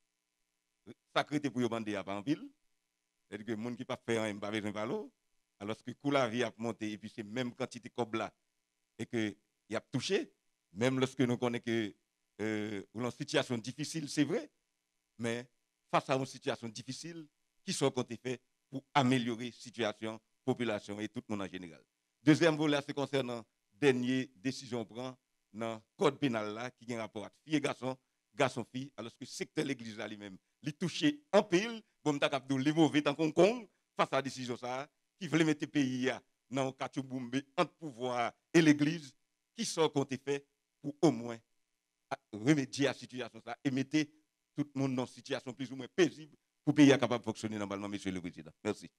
Sacré pour demander à en ville. C'est-à-dire que les gens qui ne peuvent pas faire un pas besoin de l'eau. Alors que le la vie a monté et puis c'est même quantité de cob là et qu'il y a touché. Même lorsque nous connaissons que une situation difficile, c'est vrai. Mais face à une situation difficile, qui sont comptés faits pour améliorer la situation, la population et tout le monde en général. Deuxième volet, c'est concernant la dernière décision prend dans le code pénal là, qui a un rapport à filles et garçons, garçons-filles, alors que le secteur de l'église là lui-même, il touche en pile, bon, m'ta les mauvais tant qu'on face à la décision ça, qui veut mettre le pays dans le Kachouboumbe entre pouvoir et l'église, qui sont comptés faits pour au moins remédier à la situation ça et mettre tout le monde dans une situation plus ou moins paisible pour le pays capable de fonctionner normalement, Monsieur le Président. Merci.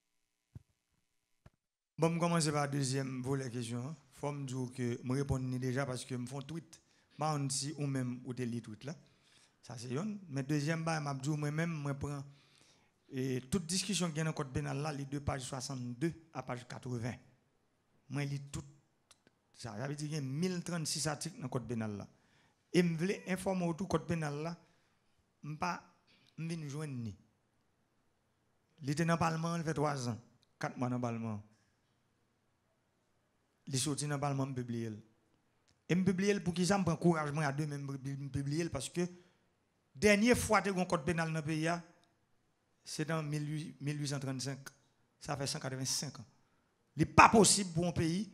Bon, je commence par la deuxième volet question. Il faut me dire que je réponds déjà parce que je fais un tweet. Je si ou même ou te lis tweet là. Ça c'est une. Mais deuxième, je dis moi-même, je prends toute discussion qui est dans le code pénal là, les 2 pages 62 à page 80. Je lis tout ça. Ça veut dire qu'il y a 1036 articles dans le code pénal là. Et je voulais informer autour du code pénal là, je ne viens pas joindre ni. Il était dans le Parlement, il fait 3 ans, 4 mois dans le Parlement. Il est sorti dans le Parlement, je publie. Et je publie pour qu'il me prenne encouragement à deux, même je publie parce que la dernière fois que tu as un code pénal dans le pays, c'est en 1835. Ça fait 185 ans. Il n'est pas possible pour un pays,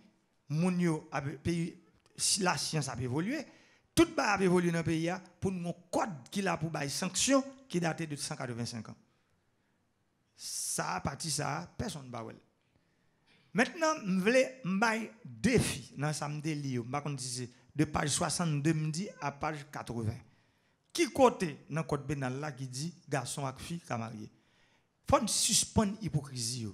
si la science a évolué, tout a évolué dans le pays pour un code qui a pour des sanctions qui date de 185 ans. Ça, à partir de ça, personne ne va voir. Maintenant, je voulais un défi dans samedi livre, de page 62 à page 80. Qui côté dans le code pénal là qui dit garçon et fille qui marié? Il faut suspendre l'hypocrisie.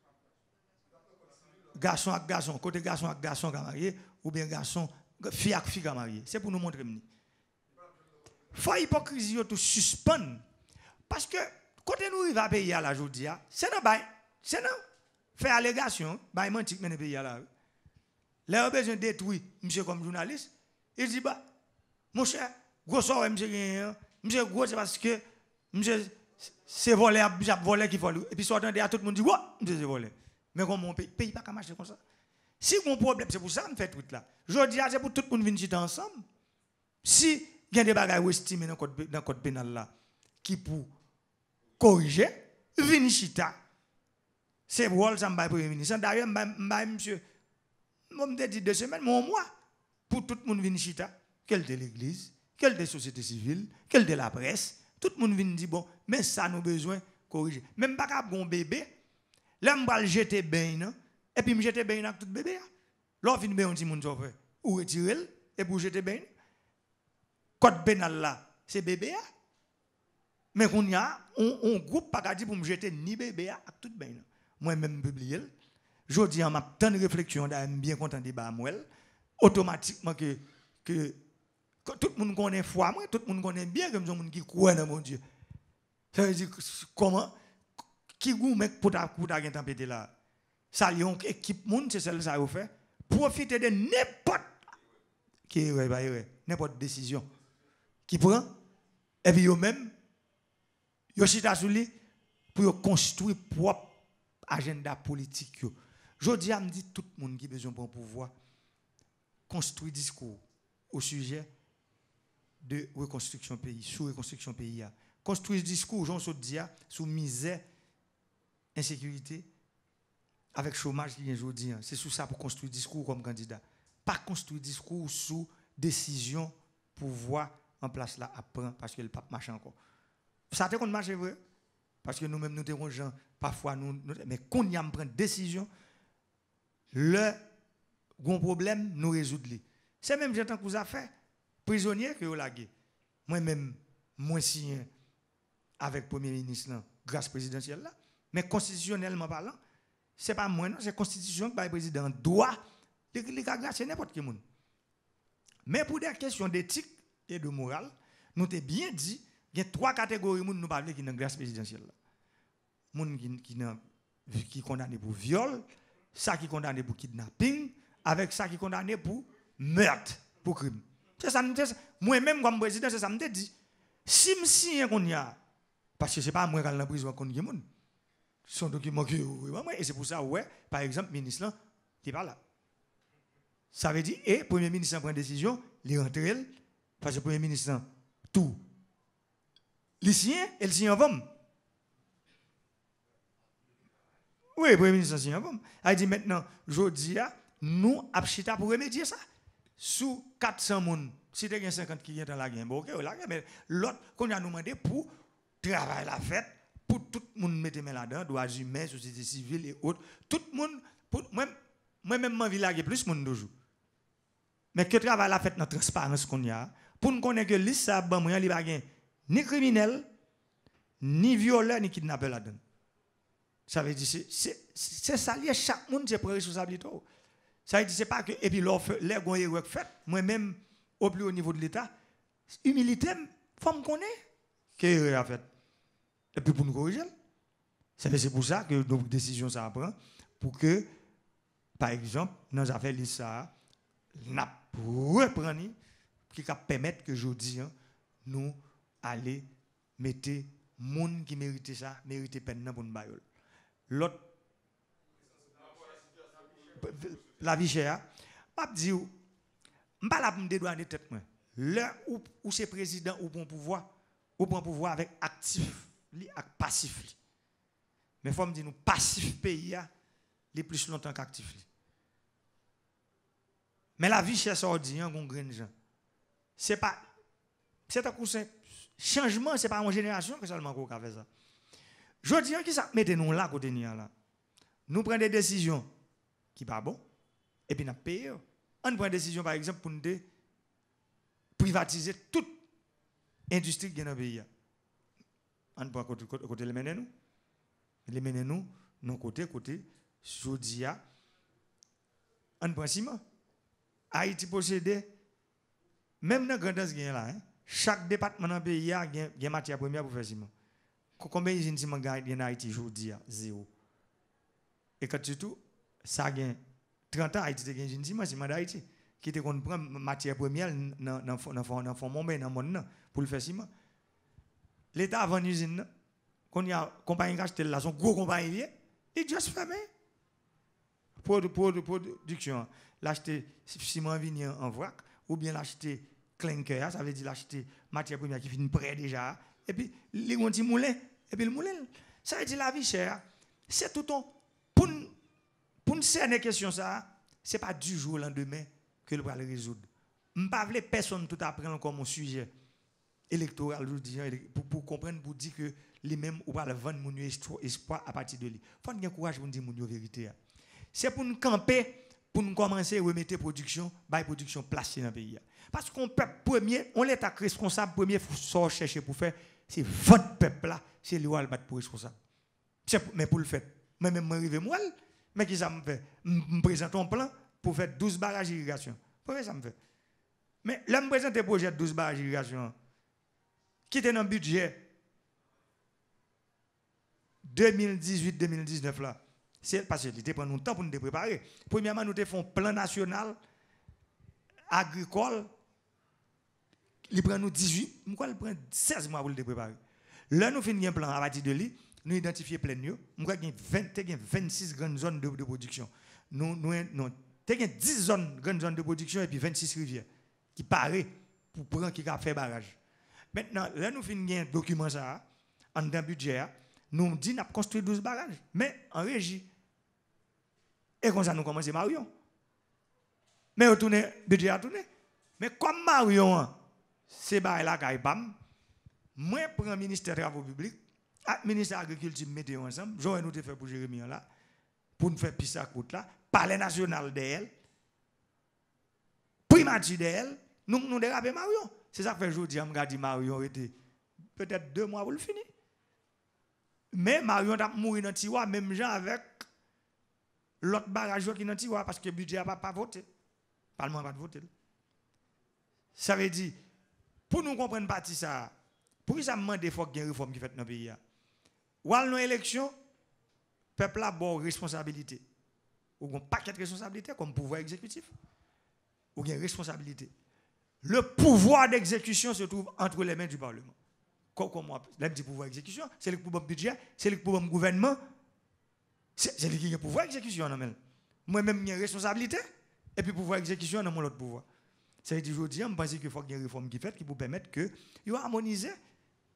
Garçon et garçon, côté garçon et garçon qui marié, ou bien garçon, fille et fille qui marié. C'est pour nous montrer. Il faut l'hypocrisie tout suspendre. Parce que quand nous arrivons à payer à la journée, c'est non faire allégation, bah mentir mais pays là. Là on besoin détruire monsieur comme journaliste, il dit bah mon cher, gros sort monsieur gros c'est parce que monsieur c'est volé qui vole et puis soit à tout le monde dit ouais, monsieur c'est volé. Mais comme mon pays pas marcher comme ça. Si mon problème c'est pour ça on fait tout là. Je dis c'est pour tout le monde venir chiter ensemble. Si il y a des bagages estimés dans le code pénal là qui pour corriger, venir chita. C'est rôle ça m'a premier ministre. D'ailleurs monsieur moi me dit 2 semaines mon mois pour tout le monde venir chita, quelle de l'église, quelle de société civile, quelle de la presse, tout le monde vient dire bon, mais ça nous besoin corriger. Même pas qu'à bon bébé, là me va jeter bain non et puis me jeter bain avec tout bébé. Là vinn bain on dit moun fait ou retirer et pour jeter bain. Code pénal là, c'est BBA. Mais qu'on y a, on groupe pas dit pour me jeter ni BBA à tout bien. Moi-même, publié. Je dis, en tant de réflexion, je suis bien content de débat, automatiquement que tout le monde connaît foi, moi, tout le monde connaît bien comme monde qui croit dans mon Dieu. Ça veut dire, comment, qui vous mec pour ta tempête là? Ça, y a une équipe, c'est celle que ça a fait. Profiter de n'importe décision qui prend, et puis eux-mêmes, ils chita sur lui pour construire propre agenda politique. Je dis à me dit tout le monde qui a besoin de pouvoir construire discours au sujet de reconstruction pays, sous reconstruction pays. Construire discours, j'en suis dit, sous misère, insécurité, avec chômage qui vient aujourd'hui. C'est sous ça pour construire discours comme candidat. Pas construire discours sous décision pouvoir en place là apprend parce que le pape marche encore. Ça te compte marche vrai parce que nous-mêmes nous avons gens parfois mais quand y a prendre décision le gros problème nous résoudre. C'est même j'entends que vous avez fait prisonnier que vous lagué. Moi-même moi signé avec premier ministre là, grâce présidentielle là, mais constitutionnellement parlant, c'est pas moi non, c'est constitution que le président doit les grâcer n'importe qui monde. Mais pour des questions d'éthique et de morale, nous t'ai bien dit, il y a 3 catégories de monde nous parler qui dans grâce présidentielle là. Monde qui condamné pour viol, ça qui condamné pour kidnapping, avec ça qui condamné pour meurtre, pour crime. C'est ça, moi-même comme président, c'est ça me dit. Si je signe qu'on y a, parce que c'est pas moi qui suis dans la prison qu'on y a, son document qui et c'est pour ça, ouais, par exemple, le ministre là, qui est pas là. Ça veut dire, et le Premier ministre prend une décision, il rentre, parce que le Premier ministre, tout. Il signe, et il signe en pomme. Oui, le Premier ministre signe en pomme. Il dit maintenant, je dis, nous, abchita pour remédier ça. Sous 400 personnes, si tu as 50 qui viennent dans la game, ok, mais l'autre, qu'on a nous demandé pour travailler la fête, pour tout le monde mettre main là-dedans, droits humains, société civile et autres, tout le monde, moi-même, je vis plus de monde toujours. Mais que travail la fête dans la transparence qu'on y a, pour nous connaître que l'île, ça, il n'y a ni criminel, ni violeur, ni kidnappeur là-dedans. Ça veut dire, c'est ça, chaque monde, c'est pour responsabilité. Ça veut dire, c'est pas que, et puis, les gens fait, moi-même, au plus haut niveau de l'État, humilité, il faut me connaître que a fait. Et puis, pour nous corriger. C'est pour ça que nos décisions, ça prend, pour que, par exemple, dans les affaires de ça, nous reprendre, qui permettre que aujourd'hui, nous aller mettre les gens qui méritent ça, méritent peine pour nous bailler. L'autre, la vie chère, je dis, je ne suis pas là pour me dédouaner tête. Là où c'est président ou bon pouvoir avec actif et passif. Mais il faut me dire, nous passif pays, les plus longtemps qu'actif. Mais la vie chère, ça dit, on grain de gens. C'est pas. C'est un coup changement, ce n'est pas en génération que seulement qu'on fait ça. Je dis que ça mettez-nous là côté là. Nous prenons des décisions qui ne sont pas bonnes et puis nous payons. On prend des décisions par exemple pour nous privatiser toute industrie qui est dans le pays. On prend côté les mener nous. Les mener nous, non côté Jodia. On prend ciment. Haïti possède même dans la grandeur là, chaque département dans le pays a une matière première pour faire ciment. Combien d'usines ciment gagne en Haïti aujourd'hui? 0. Et quand tu tout, ça gagne 30 ans, Haïti a une usine ciment d'Haïti qui te prend matière première dans le monde pour le faire ciment. L'État a vendu une usine, quand il y a compagnie qui a acheté là, son gros compagnie, il juste fermé. Pour production, l'acheter ciment vigné en vrac, ou bien l'acheter clinker, ça veut dire l'acheter matière première qui finit prêt déjà, et puis les gens qui moulin, et puis le moulin, ça veut dire la vie chère. C'est tout ton, pour nous cerner question ça, c'est pas du jour au lendemain que le va le résoudre. Je ne veux pas personne tout apprendre comme un sujet électoral pour comprendre, pour dire que les mêmes ou pas le vendre mon espoir à partir de lui. Il faut avoir courage pour dire mon vérité. C'est pour nous camper pour nous commencer à remettre production, production placée dans le pays. Parce qu'on peuple premier, on l'État responsable premier, faut chercher pour faire, c'est votre peuple là, c'est lui qui va battre pour responsable. Mais pour le faire, moi-même, je arrive moi, mais qui ça me fait? Je présente un plan pour faire 12 barrages d'irrigation. Pourquoi ça me fait? Mais là, je présente un projet de 12 barrages d'irrigation qui était dans le budget 2018-2019 là. C'est parce qu'il était prendre temps pour nous préparer. Premièrement, nous avons fait un plan national agricole. Il prend nous 18, pourquoi il prend 16 mois pour le préparer. Là, nous finissons un plan à partir de lui, nous identifions plein de nous avons 26 grandes zones de production. Nous avons 10 grandes zones de production et puis 26 rivières qui paraissent pour prendre qui a fait barrage. Maintenant, là, nous finissons un document ça, en dans budget, nous disons qu'on a construit 12 barrages, mais en régie. Et comme ça, nous commençons Marion. Mais on tourne, budget a tourné. Mais comme Marion, c'est barrage là, Kaipam, moi, pour le ministère des Travaux publics, et le ministère de l'Agriculture, mettez ensemble, j'aurais nous fait pour Jérémy là, pour nous faire pisser à côté là, parler national d'elle, primature d'elle, nous déraper Marion. C'est ça que fait aujourd'hui, je me dis Marion était peut-être 2 mois pour le finir. Mais Marion a mouru dans le tiroir, même gens avec l'autre barrage qui est dans le tiroir, parce que le budget n'a pas voté. Le Parlement n'a pas voté. Ça veut dire, pour nous comprendre partie ça, pour que ça me demande qu'il faut qu'il y ait une réforme qui fait dans le pays. Ou à l'élection, le peuple a une responsabilité. Ou un paquet de responsabilités comme pouvoir exécutif. Ou une responsabilité. Le pouvoir d'exécution se trouve entre les mains du Parlement. Comme moi, le pouvoir d'exécution, c'est le pouvoir budget, c'est le pouvoir gouvernement, c'est lui qui a le pouvoir d'exécution. Moi-même, j'ai une responsabilité, et puis le pouvoir d'exécution, dans mon autre pouvoir. Ça veut dire aujourd'hui, je pense qu'il faut qu'il y ait une réforme qui fait qui pour permettre que vous harmonisez le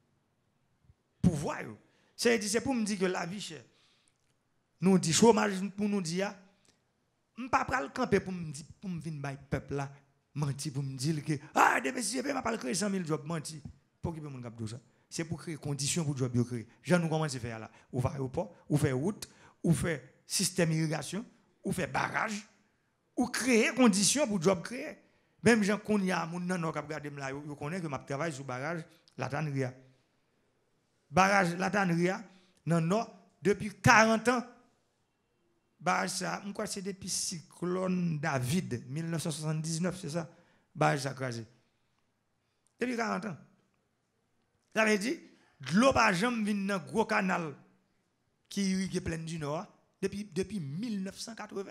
pouvoir. Ça veut dire c'est pour me dire que la vie chère. Nous dit chômage pour nous dire, je ne vais pas le camper pour me dire, pour me venir le peuple là, mentir pour me dire que, ah, depuis si je ne vais pas créer 100 000 jobs, mentir. Pour qui peut me faire ça? C'est pour créer conditions pour le job créer. Jean nous commence à faire là. Ou faire aéroport, ou faire route, ou faire système d'irrigation, ou faire barrage, ou créer conditions pour le job créer. Même gens qu'on y a, mon nan qui regarde là, vous connaissez que je travaille sur barrage la Tanneria. Barrage la Tanneria, non, non, depuis 40 ans. Barrage ça, je crois que c'est depuis cyclone David, 1979, c'est ça? Barrage ça crasé. Depuis 40 ans. Ça veut dire, de l'eau pas jamais vient dans un gros canal qui irrigue plein du Nord depuis 1980.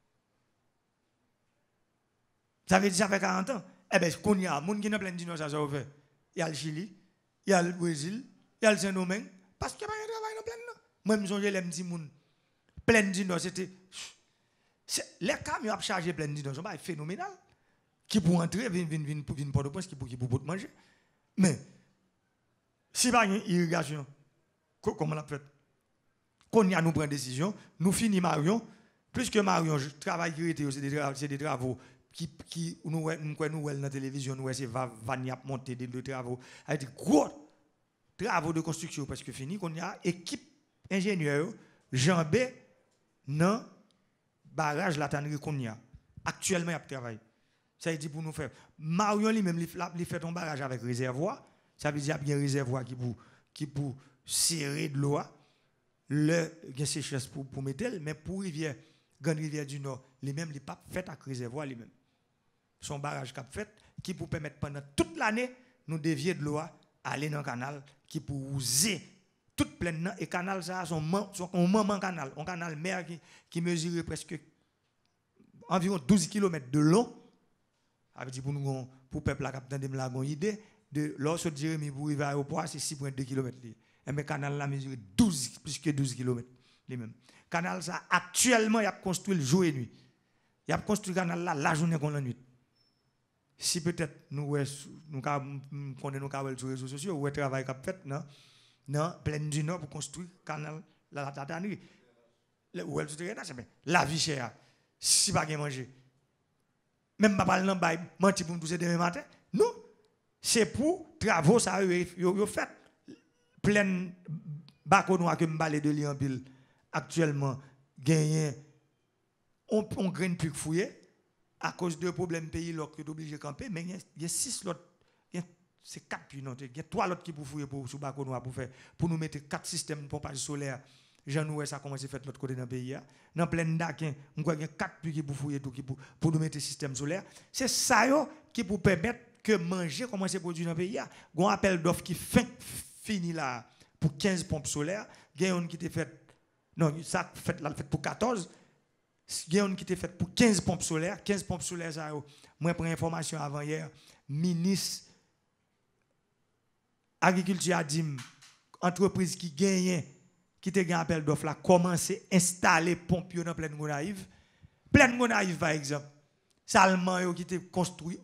Ça veut dire ça fait 40 ans. Eh bien, qu'on y a, les gens qui sont plein du Nord, ça va faire. Il y a le Chili, il y a le Brésil, il y a le Saint-Domingue. Parce qu'il n'y a pas de travail dans plein de Nord. Moi, je me dis, plein du Nord, c'était. Les camions ont chargé plein du Nord, c'est phénoménal. Qui pour entrer, viennent pour Port-au-Prince, qui pour manger. Mais, si pas une irrigation, comment on l'a fait? Quand on a nous prend une décision, nous finissons Marion, plus que Marion, je travaille c'est des travaux qui nous dans la télévision, nous c'est Vania monter des travaux, avec des gros travaux de construction, parce que fini, qu'on y a équipe ingénieur, Jean B, dans barrage la tannerie qu'on y a. Actuellement, il y a travail. Ça veut dire pour nous faire. Marion lui-même, il fait un barrage avec réservoir. Ça veut dire qu'il y a un réservoir qui pour serrer de l'eau. Il y a une sécheresse pour mettre, mais pour rivière, grande rivière du Nord, lui-même, il n'est pas fait avec réservoir lui-même. Son barrage qu'a fait, qui pour permettre pendant toute l'année, nous dévier de l'eau, aller dans le canal, qui pour user toute pleine. Et le canal, ça, son moment canal, un canal mer qui mesure presque environ 12 km de long. Ça veut dire pour nous, pour le peuple, la capitaine de la idée. Lorsque Jérémy pour arriver à l'aéroport, c'est 6,2 km. Et le canal là mesure plus que 12 km. Le canal ça, actuellement, il a construit le jour et nuit. Il a construit le canal là la journée comme la nuit. Si peut-être nous connaissons sur les réseaux sociaux, ou le travail qu'a fait, non, plein du Nord pour construire le canal la tannerie. La vie chère, si pas de manger. Même pas parler dans le bail, mentir pour me toucher demain matin. Non. C'est pour travaux ça yo fait plein bateau noir que me balé de li en pile actuellement gagné on graine plus fouiller à cause de problèmes pays là que obligé de camper, mais il y a 6 autres, c'est 4 puis non, il y a 3 autres qui pour fouiller pour sous Bako Noir pour nous mettre 4 systèmes de pompage solaire. Jean nous ça commence à faire de l'autre côté dans le pays. Dans plein d'Aquin, on a 4 puits qui pour fouiller tout pour nous mettre système solaire. C'est ça qui pour permettre que manger commence à produire dans le pays. On appel d'offres qui fini là pour 15 pompes solaires, il y a une qui était faite non, ça fait là fait pour 14. Il y a une qui était faite pour 15 pompes solaires, 15 pompes solaires ça moi prends information avant hier, ministre agriculture a dit entreprise qui gagne qui te gagne appel d'offre là commencer installer pompe dans pleine Gonaïve. Pleine Gonaïve par exemple. Salman qui te construit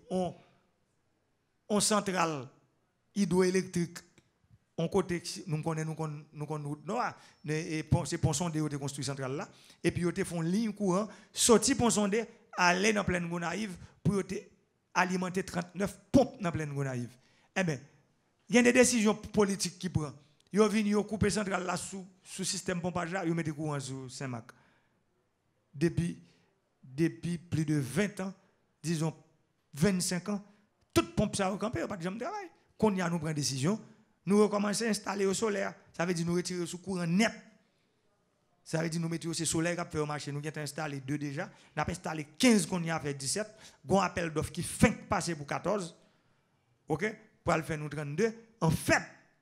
on centrale hydroélectrique on côté nous connaissons et c'est pont sondé qui construit centrale là et puis ils font ligne courant sorti pont sondé aller dans pleine Gonaïve pour alimenter 39 pompes dans pleine Gonaïve. Eh bien il y a des décisions politiques qui prennent. Ils viennent couper centrale là sous système pompage là, ils mettent courant sur Saint-Marc. Depuis plus de 20 ans, disons 25 ans, toute pompe ça au campé, pas de jamais travail. Quand nous prenons une décision, nous recommençons à installer au solaire. Ça veut dire nous retirer sous courant net. Ça veut dire nous mettre au solaire qui fait au marché. Nous avons installé 2 déjà. Nous avons installé 15 qu'on y a fait 17. Nous avons un appel d'offres qui fait passer pour 14. OK? Pour le faire nous 32. En fait,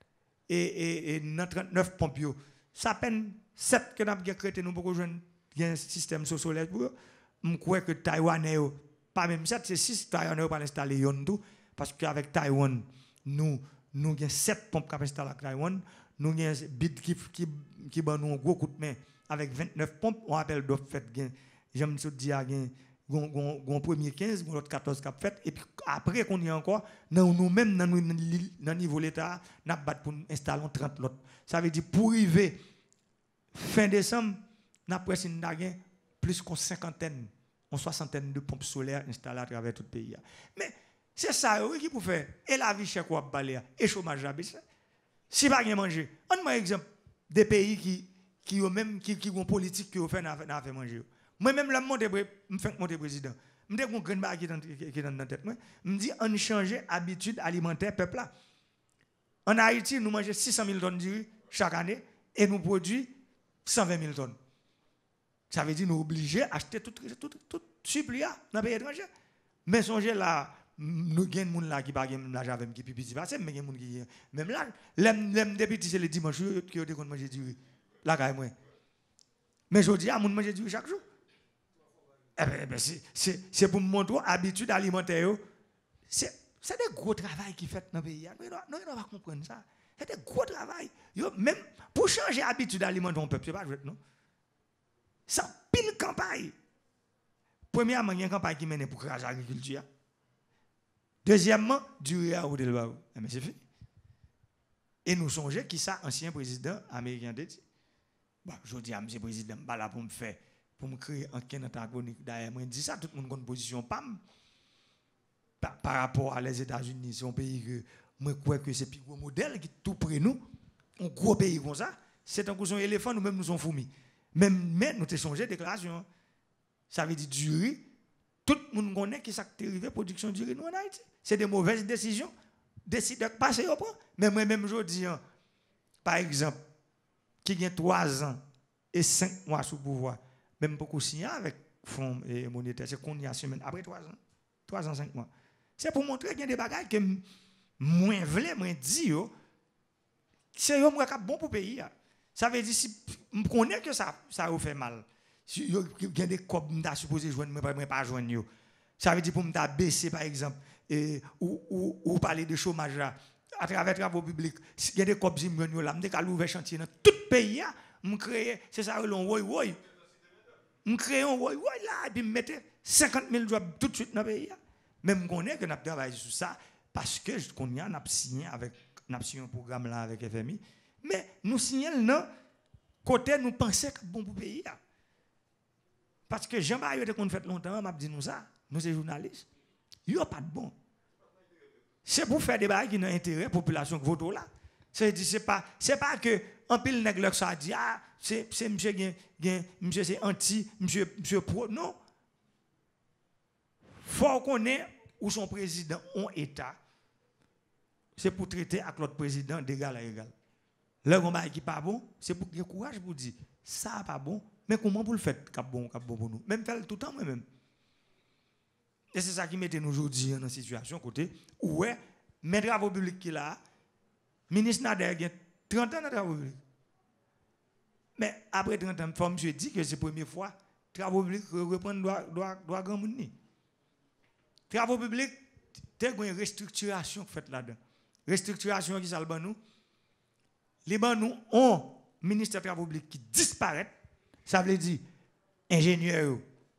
et dans 39 pompes, ça peine 7 que nous avons créé nous pour jouer un système solaire pour eux. Je crois que Taïwanais, pas même 7, c'est 6 Taïwanais pour installer yon tout. Parce qu'avec Taïwan, nous avons 7 pompes qui installées à Taïwan. Nous avons un bid qui bat nous un gros coup de main avec 29 pompes. On appelle d'offre fait. J'aime te dire, un premier 15, l'autre 14 qui a fait. Et puis après qu'on y a encore, nous-mêmes, dans le niveau de l'État, nous avons battu pour installer 30 l'autre. Ça veut dire pour arriver fin décembre, nous avons presque plus qu'une cinquantaine, une soixantaine de pompes solaires installées à travers tout le pays. Mais c'est ça qui peut faire. Et la vie chère quoi balé et chômage à baisser. Si pas rien manger. On a un exemple des pays qui ont même qui ont politique qui ont fait faire manger. Moi même la monter me fait monter président. Me dis qu'on grain ba qui dans la tête moi. Me dit on changer habitude alimentaire peuple là. En Haïti nous mangeons 600 000 tonnes de riz chaque année et nous produisons 120 000 tonnes. Ça veut dire nous obligés à acheter tout suppléant dans le pays étranger. Mais songez là nous gagne moun là qui pas gagne l'argent avec qui petit passer mais gagne moun qui même là l'aime depuis c'est le dimanche qui ont qu'on manger du riz là caille moi mais je dis à moun manger du riz chaque jour eh ben c'est pour montrer habitude alimentaire c'est des gros travail qui fait dans le pays nous on va comprendre ça c'est des gros travail même pour changer habitude alimentaire on peut c'est pas jouer non ça pile campagne premièrement il y a une campagne qui mène pour craser l'agriculture. Deuxièmement, du riz à Odel Barou. Mais c'est fini. Et nous songeons qui ça, ancien président américain de dit. Bon, je dis à M. Président, pas là pour me faire, pour me créer un antagonique. D'ailleurs, moi, je dis ça, tout le monde a une position PAM. Par rapport à les États-Unis, c'est un pays que moi, je crois que c'est le plus gros modèle qui est tout près de nous. Un gros pays comme ça. C'est un cousin éléphant, nous-mêmes, nous sommes fourmis. Mais nous avons changé de déclaration. Ça veut dire du riz. Tout le monde connaît qui s'est arrivé à la production du riz en Haïti. C'est des mauvaises décisions. Décider de passer au point. Mais moi-même, je dis, par exemple, qui a 3 ans et 5 mois sous pouvoir, même beaucoup signé avec Fonds monétaire, c'est qu'on y a semaine après 3 ans. 3 ans, 5 mois. C'est pour montrer qu'il y a des bagages que moi, moi, dis, c'est bon pour le pays. Ça veut dire, si je connais que ça vous fait mal. Si il y a des copes que je supposé joindre, mais pas joindre. Ça veut dire pour me baisser, par exemple, ou parler de chômage là, à travers les travaux publics. Il y a des copes qui me là, je vais ouvrir chantier dans tout le pays. Je crée, c'est ça, je crée un woy là, et puis je mette 50 000 jobs tout de suite dans le pays. Même je connais que nous travaillons sur ça, parce que je connais, nous avons signé un programme là avec FMI. Mais nous signons, non, côté, nous pensons que c'est bon pour le pays. Parce que Jean-Marie, qu'on fait longtemps, m'a dit nous ça, nous sommes journalistes. Il n'y a pas de bon. C'est pour faire des bails qui n'ont intérêt à la population qui vote là. C'est pas que En pile nèg là ça dit ah c'est monsieur monsieur c'est anti monsieur pro non. Faut qu'on ait où son président en état. C'est pour traiter avec l'autre président d'égal à égal. Le combat qui pas bon, c'est pour qu'il courage pour dire ça pas bon, mais comment pour le faire cap bon pour nous. Même faire tout le temps moi-même. Et c'est ça qui mettait nous aujourd'hui dans une situation côté où mais travaux publics qui là ministre Nader a 30 ans de travaux publics. Mais après 30 ans, faut monsieur dit que c'est la première fois travaux publics reprendre droit grand monde. Travaux publics, il y a une restructuration faite là-dedans. Restructuration qui s'alban nous. Les ban nous ont ministère des Travaux publics qui disparaît. Ça veut dire ingénieur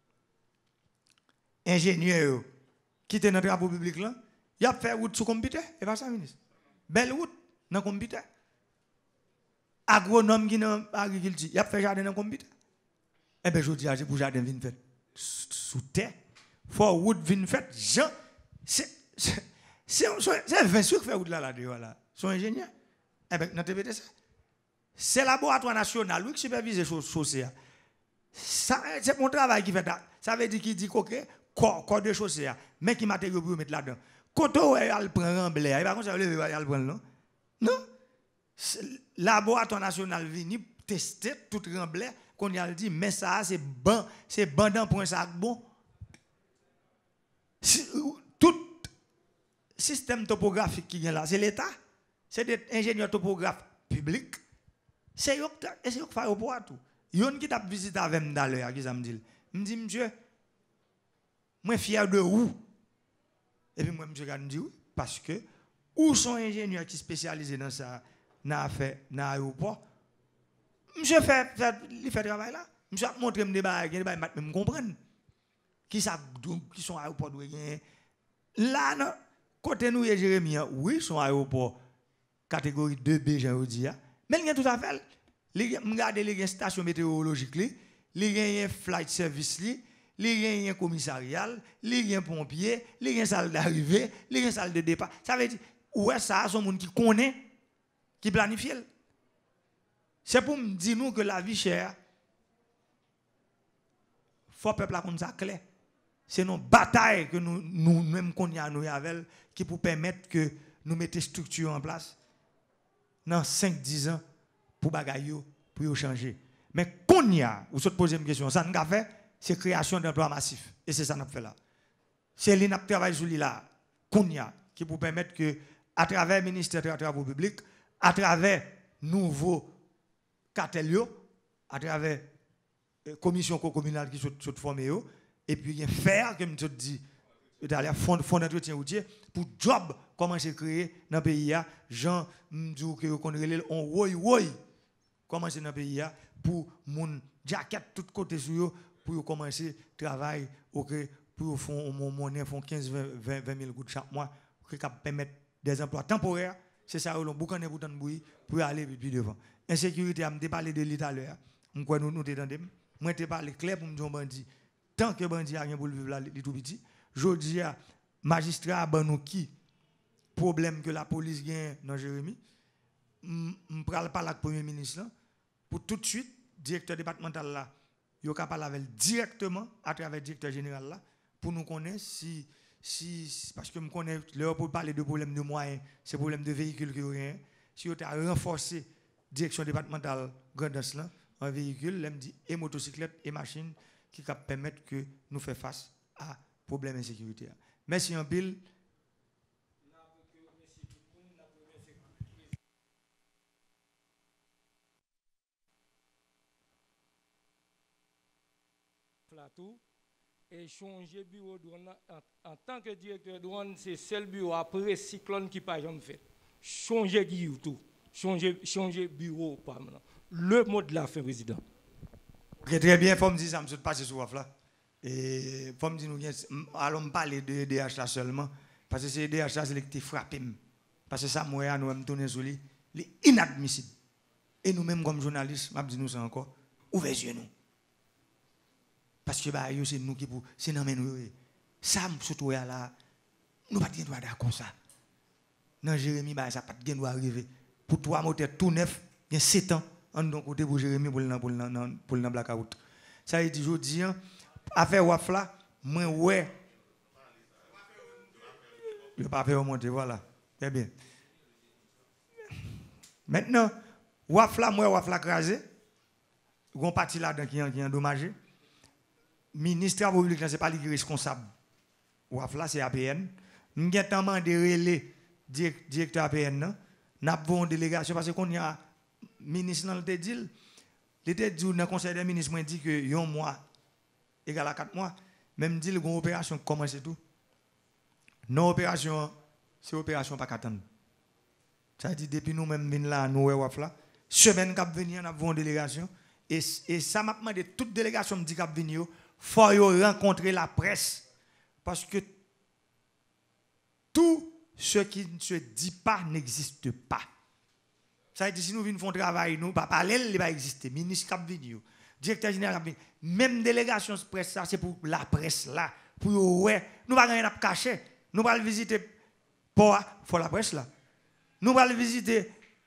qui était dans les travaux publics là, il a fait route sous computer, et pas ça ministre. Belle route dans le computer. Agronome qui dans l'agriculture, il a fait jardin dans le computer. Eh bien, je dis, c'est pour jardin vin fait sous terre. Faut route vin fait, Jean, c'est 20 sûr qui fait route là-dedans là. Son ingénieur. Eh bien, dans TPT ça. C'est le laboratoire national qui supervise les chaussées. C'est mon travail qui fait ça. Ça veut dire qu'il dit que corps de chaussée, mais qui matériaux pour mettre là-dedans. Quand on prend remblai, il va comme ça le prendre non. Non. Laboratoire national vient tester tout remblai qu'on y a dit mais ça c'est bandant pour un sac bon. Tout système topographique qui est là, c'est l'État, c'est des ingénieurs topographes publics. C'est eux qui font pour tout. Yon qui t'a visité avec moi d'ailleurs, qui ça me dit. Me dit monsieur, moi fier de où? Et puis moi monsieur me dit oui parce que où sont ingénieurs qui spécialisés dans ça dans l'aéroport. Monsieur fait travail là. Monsieur a montré me débat me comprendre. Qui sont aéroport doit gagner. Là côté nous Jérémie, oui, son aéroport catégorie 2B j'ai dit. Mais il y a tout à fait. Regarde les stations météorologiques, les flight service, les commissariat, les pompiers, les salles d'arrivée, les salles de départ. Ça veut dire ouais ça sont monde qui connaît qui planifie. C'est pour me dire nous que la vie chère faut peuple comme ça clair. C'est nos batailles que nous même qu'on y a nous avec qui pour permettre que nous mettions structure en place dans 5-10 ans pour bagaille pour changer. Mais qu'on y a, vous se posez une question, ça nous a fait, c'est création d'emplois massifs. Et c'est ça qu'on a fait là. C'est l'INAP travail sur là, qu'on y a, qui pour permettre que, à travers le ministère des Travaux publics, à travers nouveaux cartels, à travers la commission communale qui sont formée, et puis il y a faire, comme je te dis, fonds d'entretien routier, pour job commencer à créer dans le pays, Jean, m'dou que qu'on relève on woy commencer dans le pays pour mon jacket tout côté sur pour commencer à travailler pour font monnaie font 15-20 000 gouttes chaque mois qui permettre des emplois temporaires. C'est ça on boucaner bouton bouilli pour aller puis devant. Insécurité, on me parlé de l'État là. Moi nous t'entendez. Moi t'ai parlé clair pour me dire bandit. Tant que bandit a rien pour vivre là tout petit. Jodi a magistrat ban nous qui problème que la police gagne dans Jérémie. On parle pas avec le premier ministre là pour tout de suite directeur départemental là yo ka parler avec directement à travers directeur général là pour nous connaître si parce que me connaît leur pour parler de problème de moyens, c'est problème de véhicules que rien. Si on a renforcé direction départementale grandance là en véhicule, elle me dit et motocyclette et machine qui cap permettre que nous faire face à problème d'insécurité. Merci en pile. Plateau et changer bureau douane en tant que directeur douane c'est seul bureau après cyclone qui pas jamais fait changer guillou tout changer bureau pas maintenant le mot de la fin président. OK, très bien, faut me dire ça me passer sur là et faut me dire nous allons parler de DH là seulement parce que c'est DH là c'est qui frappé parce que ça moi nous me tourner sur lui inadmissible et nous même comme journalistes m'a dit nous ça encore ouvrez les yeux nous. Parce que bah c'est nous qui pour c'est dans nous ça surtout là nous pas de droit d'accord ça dans Jérémie bah ça pas de droit arriver pour trois moteurs tout neuf Il y a 7 ans, on donc côté pour Jérémy pour le blackout. Ça veut dire, je dis, affaire Wafla, moi, ouais. Le pas fait remonter, voilà. Très bien. Maintenant, Wafla, moi, Wafla crasé. On parti là-dedans qui est endommagé. Ministre des Travaux publics, ce n'est pas lui qui est responsable. Wafla, c'est APN. Nous avons demandé relais directeur APN. Nous avons une délégation parce qu'on y a ministre dans le dit. L'été dit dans le conseil des ministres dit que 1 mois égale à 4 mois. Même dit que l'opération commence et tout. Non opération, c'est opération pas qu'attendre. Ça veut dire depuis nous-mêmes venons là, nous Wafla. Semaine qui venir, nous avons une délégation. Et ça m'a demandé, toute délégation me dit qu'il venir, il faut rencontrer la presse. Parce que tout ce qui ne se dit pas n'existe pas. Ça veut dire si nous venons faire un travail, nous, pas parler, il va exister. Ministre qui venir, directeur général qui venir. Même délégation presse, ça, c'est pour la presse là. Pour ouais, nous ne pouvons rien cacher. Nous allons visiter pour la presse là. Nous allons visiter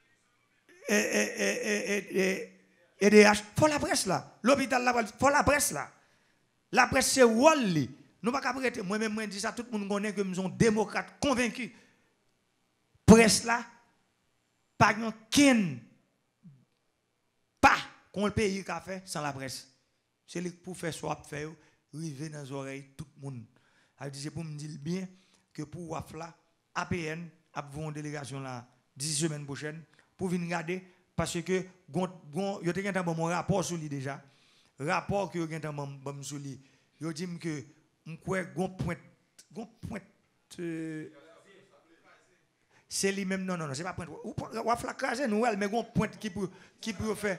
EDH pour la presse là. L'hôpital là pour la presse là. La presse c'est Wally. Nous pas prêter. Moi-même moi dis ça, tout le monde connaît que nous sommes démocrates convaincus. Presse là, pas qu'un pas qu'on le pays qu'a fait sans la presse. C'est pour faire soit faire river dans les oreilles tout le monde. C'est pour me dire bien que pour Wafla, APN a une délégation là 10 semaines prochaines pour venir regarder parce que yo te gen mon rapport sur lui déjà. Rapport que yo gen bon sur lui. Yo dit que m'kwe gon point c'est lui même non c'est pas point Wafla craser nous mais gon point qui pour faire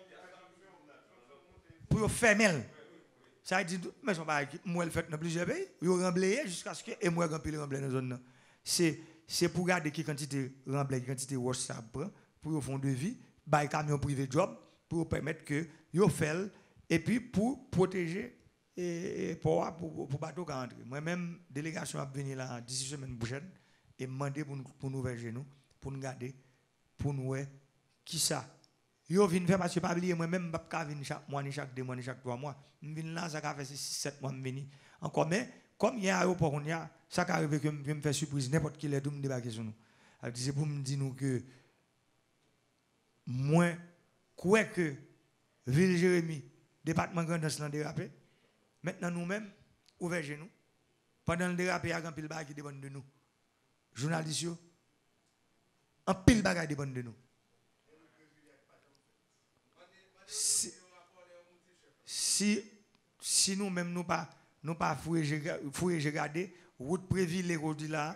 pour fermer. Ça dit mais son bail moi le fait dans plusieurs pays, yo remblayer jusqu'à ce que et moi grand pile remblayer dans zone là. C'est pour garder qui quantité remblayer quantité wash ça prend pour fond de vie, bail camion privé job pour permettre que yo fait et puis pour protéger et pour bateau qui entre. Moi même délégation va venir là d'ici semaine prochaine et demander pour nous verger nous pour nous garder pour nous qui ça yo vinn faire parce que pas oublier moi même pas venir chaque mois ni chaque 2 mois ni chaque 3 mois vinn là ça fait 6-7 mois venir encore mais comme il y a aéroport on y a ça arrive que me faire surprise n'importe qui les tout me débarquer sur nous c'est pour me dire nous que moi quoi que ville Jérémy département Grand'Anse l'an dérapé maintenant nous-mêmes ouvert chez nous pendant le dérapé il y a un pile bagage qui dépend de nous journalistes un pile bagage dépend de nous si nous-mêmes nous pas fouiller regarder route préville aujourd'hui là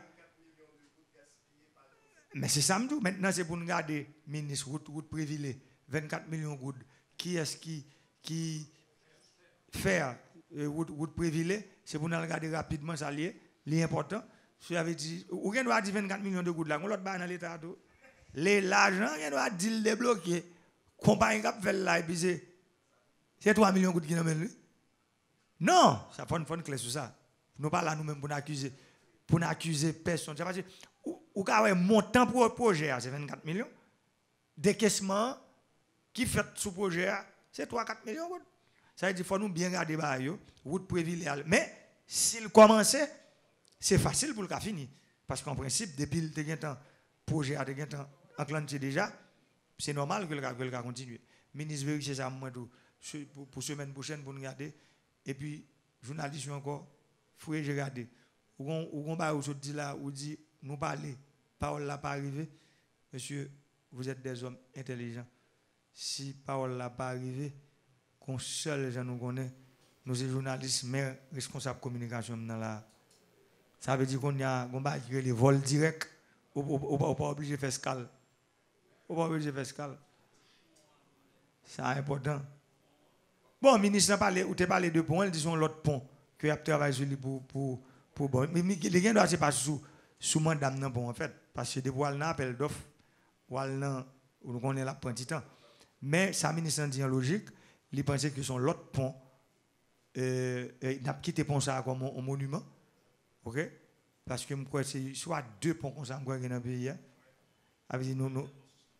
mais c'est ça maintenant c'est pour nous garder ministre route préville 24 millions de gouttes qui est-ce qui fait route préville c'est pour nous regarder rapidement ça lié l'important si avait dit ou bien doit dire 24 millions de gouttes là on l'autre ba dans l'état tout l'argent on doit dire débloquer compagnie qui fait là et puis c'est 3 millions de gouttes qui nous mène. Non, ça faut une clé sur ça. Nous pas là nous-mêmes pour n'accuser personne. C'est parce que ou ka montant pour le projet c'est 24 millions. Décaissement qui fait sous projet c'est 3-4 millions. Ça veut dire faut nous bien garder ba yo, route privilégiée. Mais s'il commençait c'est facile pour le finir parce qu'en principe depuis le projet a enclenché déjà, c'est normal que le cas continue. Ministre vérifier ça moi tout pour semaine prochaine pour nous garder et puis journaliste encore faut regarder ou ba ou dit là ou dit nous parler parole là pas arrivé monsieur vous êtes des hommes intelligents si parole là pas arrivé qu'on seul gens nous connaît nous sommes journalistes mais responsables communication dans la ça veut dire qu'on y a les vols directs ou pas obligé de faire escale ou pas obligé de faire escale c'est important. Bon, ministre a parlé, ou tu parlé de pont, ils disent l'autre pont que a travaillé sur lui pour bon. Mais les gens doivent pas sous mandat non bon en fait parce que des fois n'a appel d'offre ou on connaît la petit temps. Mais ça ministre dit en logique, il pensait que son l'autre pont n'a quitté pont ça comme un monument. OK? Parce que moi c'est soit 2 ponts comme ça dans le pays. Avec nous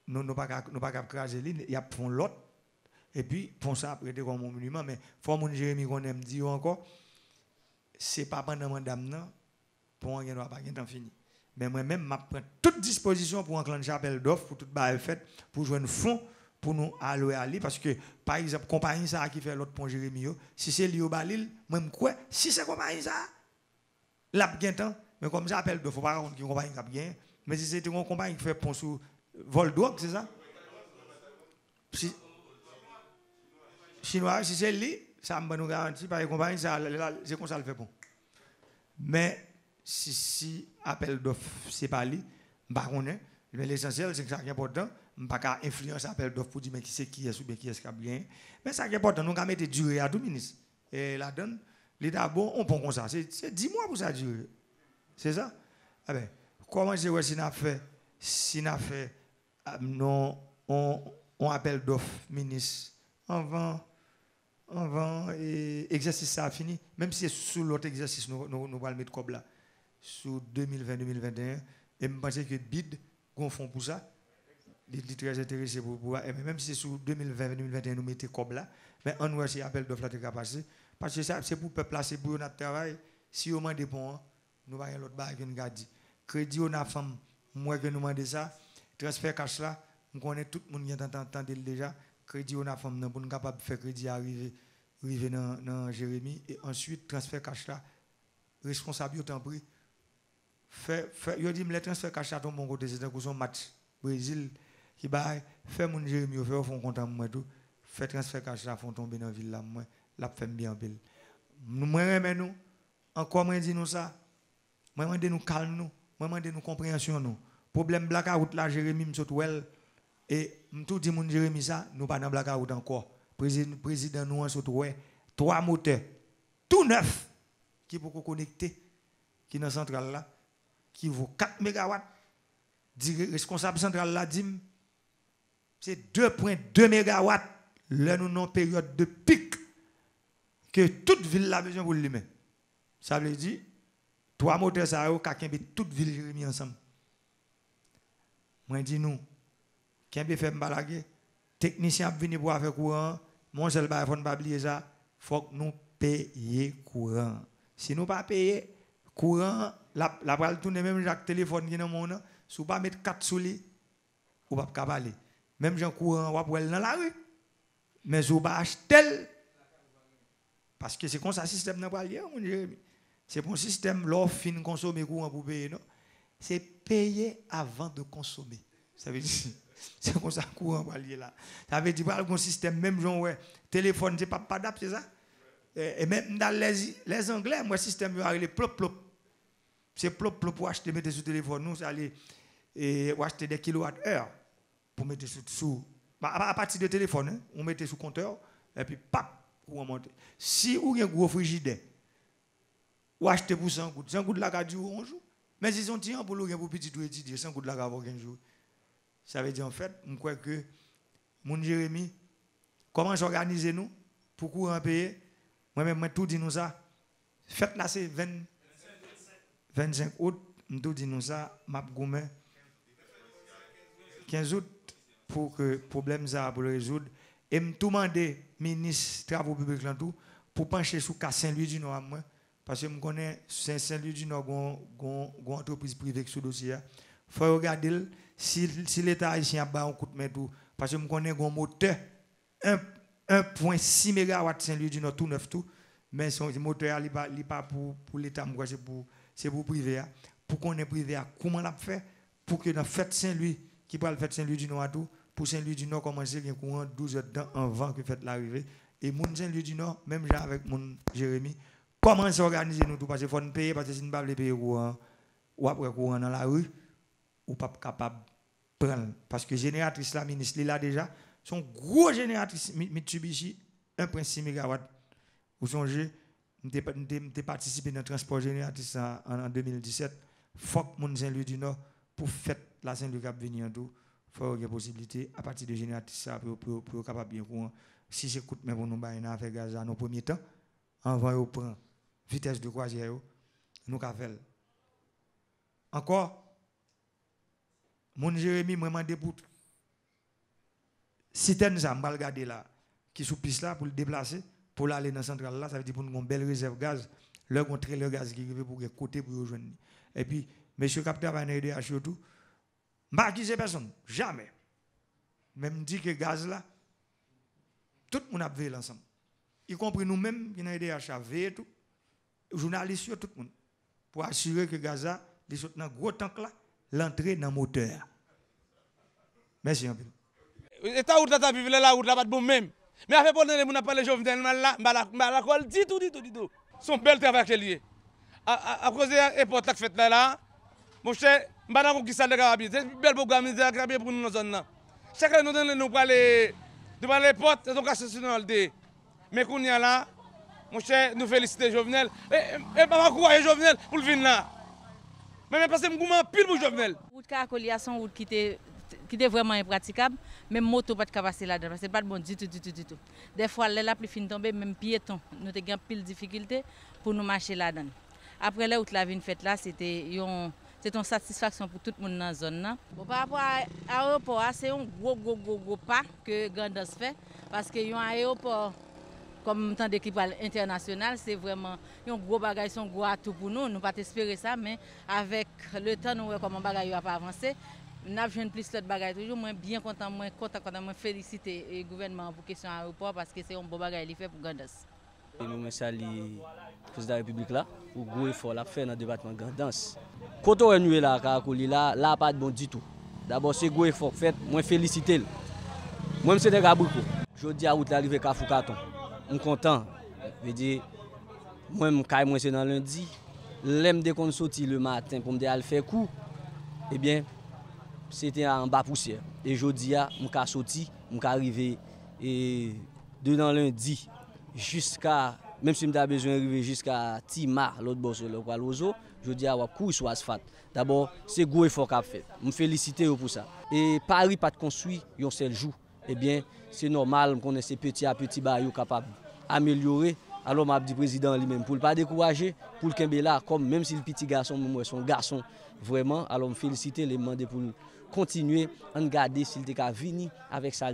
nous pas craser il y a font l'autre et puis pour ça après comme mon monument mais faut mon Jérémy qu'on aime dire encore c'est pas pendant madame non pour on doit pas temps fini mais moi même m'a prend toute disposition pour enclencher appel d'offres pour tout bail fait pour joindre fonds pour nous aller parce que par exemple compagnie ça qui fait l'autre pont Jérémy si c'est lui au Balil même quoi si c'est compagnie ça l'a bien temps mais comme ça appel d'offres faut pas qui compagnie qui bien mais si c'est une compagnie qui fait pont sous vol drogue c'est ça si chinois si c'est lui ça me nous garantit par compagnie ça c'est comme ça le fait bon mais si appel d'offres c'est pas lui pas connaît mais l'essentiel c'est que ça qui est important pas qu'à influencer appel d'offres pour dire mais qui c'est qui est ou bien qui est qui a bien mais ça qui est important nous avons mettre durée à tout ministre et la donne l'état bon on prend comme ça c'est 10 mois pour ça durer c'est ça ah ben comment c'est si n'a fait non on appel d'offres ministre avant exercice ça a fini même si c'est sous l'autre exercice nous allons mettre comme là sous 2020-2021 et je pense que BID qu'on font pour ça il est très intéressé pour et même si c'est sous 2020-2021 nous mettons comme là mais on voit si appel d'offres là est passé parce que ça c'est pour peuple placer pour notre travail si on demande des ponts nous va y l'autre bail que nous a dit crédit on a femme moi que nous demander ça transfert cash là on connaît tout le monde qui entend déjà crédit on a femme pour nous capable faire crédit arriver dans Jérémy et ensuite transfert cash là responsable autant pris yo dit me les transfert cash là ton bon côté c'est un son match Brésil qui bail fait mon Jérémy fait font content moi tout fait transfert cash là font tomber dans ville là moi la fait bien en pile moi remet nous encore moi dit nous ça moi demande nous calme nous moi demande nous compréhension nous problème blackout là Jérémy me saute well et tout dit mon Jérémy ça nous pas dans blackout encore président nous en saute ouais 3 moteurs tout neuf qui pour connecter qui dans centrale là qui vaut 4 mégawatts dit responsable centrale là dit c'est 2.2 mégawatts là nous dans période de pic que toute ville a besoin pour lui-même ça veut dire 3 moteurs ça yo ka kembe toute ville Jérémy ensemble moi dis nous kembe fait m'balaguer technicien venir pour faire courant mon seul bail faut pas oublier ça faut que nous payer courant si nous pas payer courant la pral tourner même Jacques téléphone qui dans mon sous pas mettre 4 sous lui ou pas capable même Jean courant ou après dans la rue mais ou pas acheter parce que c'est comme ça système n'a pas lié mon Jérémy c'est pour système l'offre fin consommer courant pour payer non c'est payer avant de consommer ça veut dire c'est comme ça courant pas lié là ça veut dire pas le système même genre ouais téléphone c'est pas d'ap c'est ça et même dans les anglais moi système yo les plop plop c'est plop plop pour acheter mettre sur téléphone nous c'est aller et acheter des kilowattheures pour mettre sous à partir de téléphone hein, on mettait sous compteur et puis pap courant monter si ou un gros frigidaire ou acheter pour 100 gouttes la ka dure un jour mais ils ont dit pour le pour petit tout étudier 100 gouttes la ka avoir 15 jours ça veut dire en fait je crois que mon Jérémy comment s'organiser nous pour courant payer moi-même moi tout dit nous ça fête là c'est 25 août tout dit nous ça m'a goumé 15 août pour que problème ça pour le résoudre et me tout demander ministre travaux publics là tout pour pencher sur cas Saint-Louis du Nord moi parce que me connais Saint-Louis du Nord gon entreprise privée sur dossier faut regarder si l'état haïtien ba un coup de main tout parce que me connais gon moteur 1.6 MW Saint-Louis du Nord tout neuf tout mais son moteur il pas pour l'état moi c'est pour privé pour qu'on est privé comment l'a fait pour que dans fête Saint-Louis qui parle fête Saint-Louis du Nord tout pour Saint-Louis du Nord commencer bien courant 12 heures avant que fête l'arrivée et mon Saint-Louis du Nord même genre avec mon Jérémy comment s'organiser nous tout parce qu'il faut nous payer parce que si nous pas payer courant ou après courant dans la rue ou pas capable prendre parce que génératrice la ministre là déjà son gros génératrice Mitsubishi 1.6 MW vous songez m'ai participé dans le transport génératrice en 2017 faut que mon Saint-Louis du Nord pour fête la Saint-Louis cap venir tout faut qu'il y ait possibilité à partir de génératrice ça pour capable bien courant si c'est coûte mais pour nous bailler dans faire gaz en premier temps avant on prend vitesse de croisière nous ca faire encore mon Jérémy moi demandé pour citerne ça, on va regarder là, qui sous piste là pour le déplacer, pour aller dans la centrale là, ça veut dire pour nous une belle réserve gaz, leur contrer le gaz qui arrive pour côté pour rejoindre. Et puis, monsieur capitaine va aider à tout. Pas accuser personne, jamais. Même dit que gaz là, tout le monde a veillé ensemble. Y compris nous-mêmes qui avons aidé à veiller tout, journalistes, tout le monde, pour assurer que gaz là, les saute dans gros tank là, l'entrée dans le moteur. Merci un peu. Et ta route là, ta vivre la route là, pas de bon même. Mais après, pendant que nous avons parlé Jovenel là, la colle dit tout. Son bel travail que lié. À cause de l'époque qui fait là, mon cher, je ne sais pas qui ça de Carabie. C'est une belle programme de Carabie pour nous dans la zone là. Chaque année, nous parlons devant les portes, c'est donc associationnel. Mais qu'on y a là, mon cher, nous félicitons Jovenel. Et pas croire Jovenel pour le venir là. Mais parce que je suis pile pour Jovenel. La route Caracolia, c'est une route qui était vraiment impraticable. Même moto pas de passer là-dedans, parce que c'est pas bon du tout. Des fois, la pluie fin tomber, même piéton, nous avons pile de difficultés pour nous marcher là-dedans. Après la route la vie faite là, c'était une satisfaction pour tout le monde dans la zone. Bon, par rapport à l'aéroport, c'est un gros pas que Grandas fait, parce qu'il y a un aéroport comme tant d'équipes internationales, c'est vraiment un gros bagage, un gros atout pour nous. Nous ne pouvons pas espérer ça, mais avec le temps, nous voyons comment le bagage n'a pas avancé. Nous avons plus de bagages toujours, moi bien content, moi féliciter le gouvernement pour question aéroport parce que c'est un bon bagage qu'il fait pour Grandas. Nous saluons le président de la République là pour gros effort l'a fait dans le département de Grandas. Quand on est là, Caracoli là pas de bon du tout. D'abord c'est gros effort fait, moi féliciter. Moi c'est des gabricos. Je dis à route l'arrivée Kafou Carton. Je suis content. Je dis moi c'est dans lundi. L'aime dès qu'on sorti le matin pour me dire aller faire coup. Eh bien c'était en bas poussière. Et jeudi, je suis sorti, je suis arrivé dedans lundi, jusqu'à, même si j'ai besoin d'arriver jusqu'à Timar, l'autre boss, le Lozo, je dis à courir sur l'asphalte. D'abord, c'est gros effort qu'a fait. Je félicite pour ça. Et Paris pas de construit un seul jour. Eh bien, c'est normal qu'on ait ces petits à petits barils capables d'améliorer. Alors, je dis président lui-même, pour ne pas décourager, pour le Kembe là, comme même si le petit garçon, moi, son garçon, vraiment, alors je félicite les demander pour continuer à regarder s'il était venir avec ça.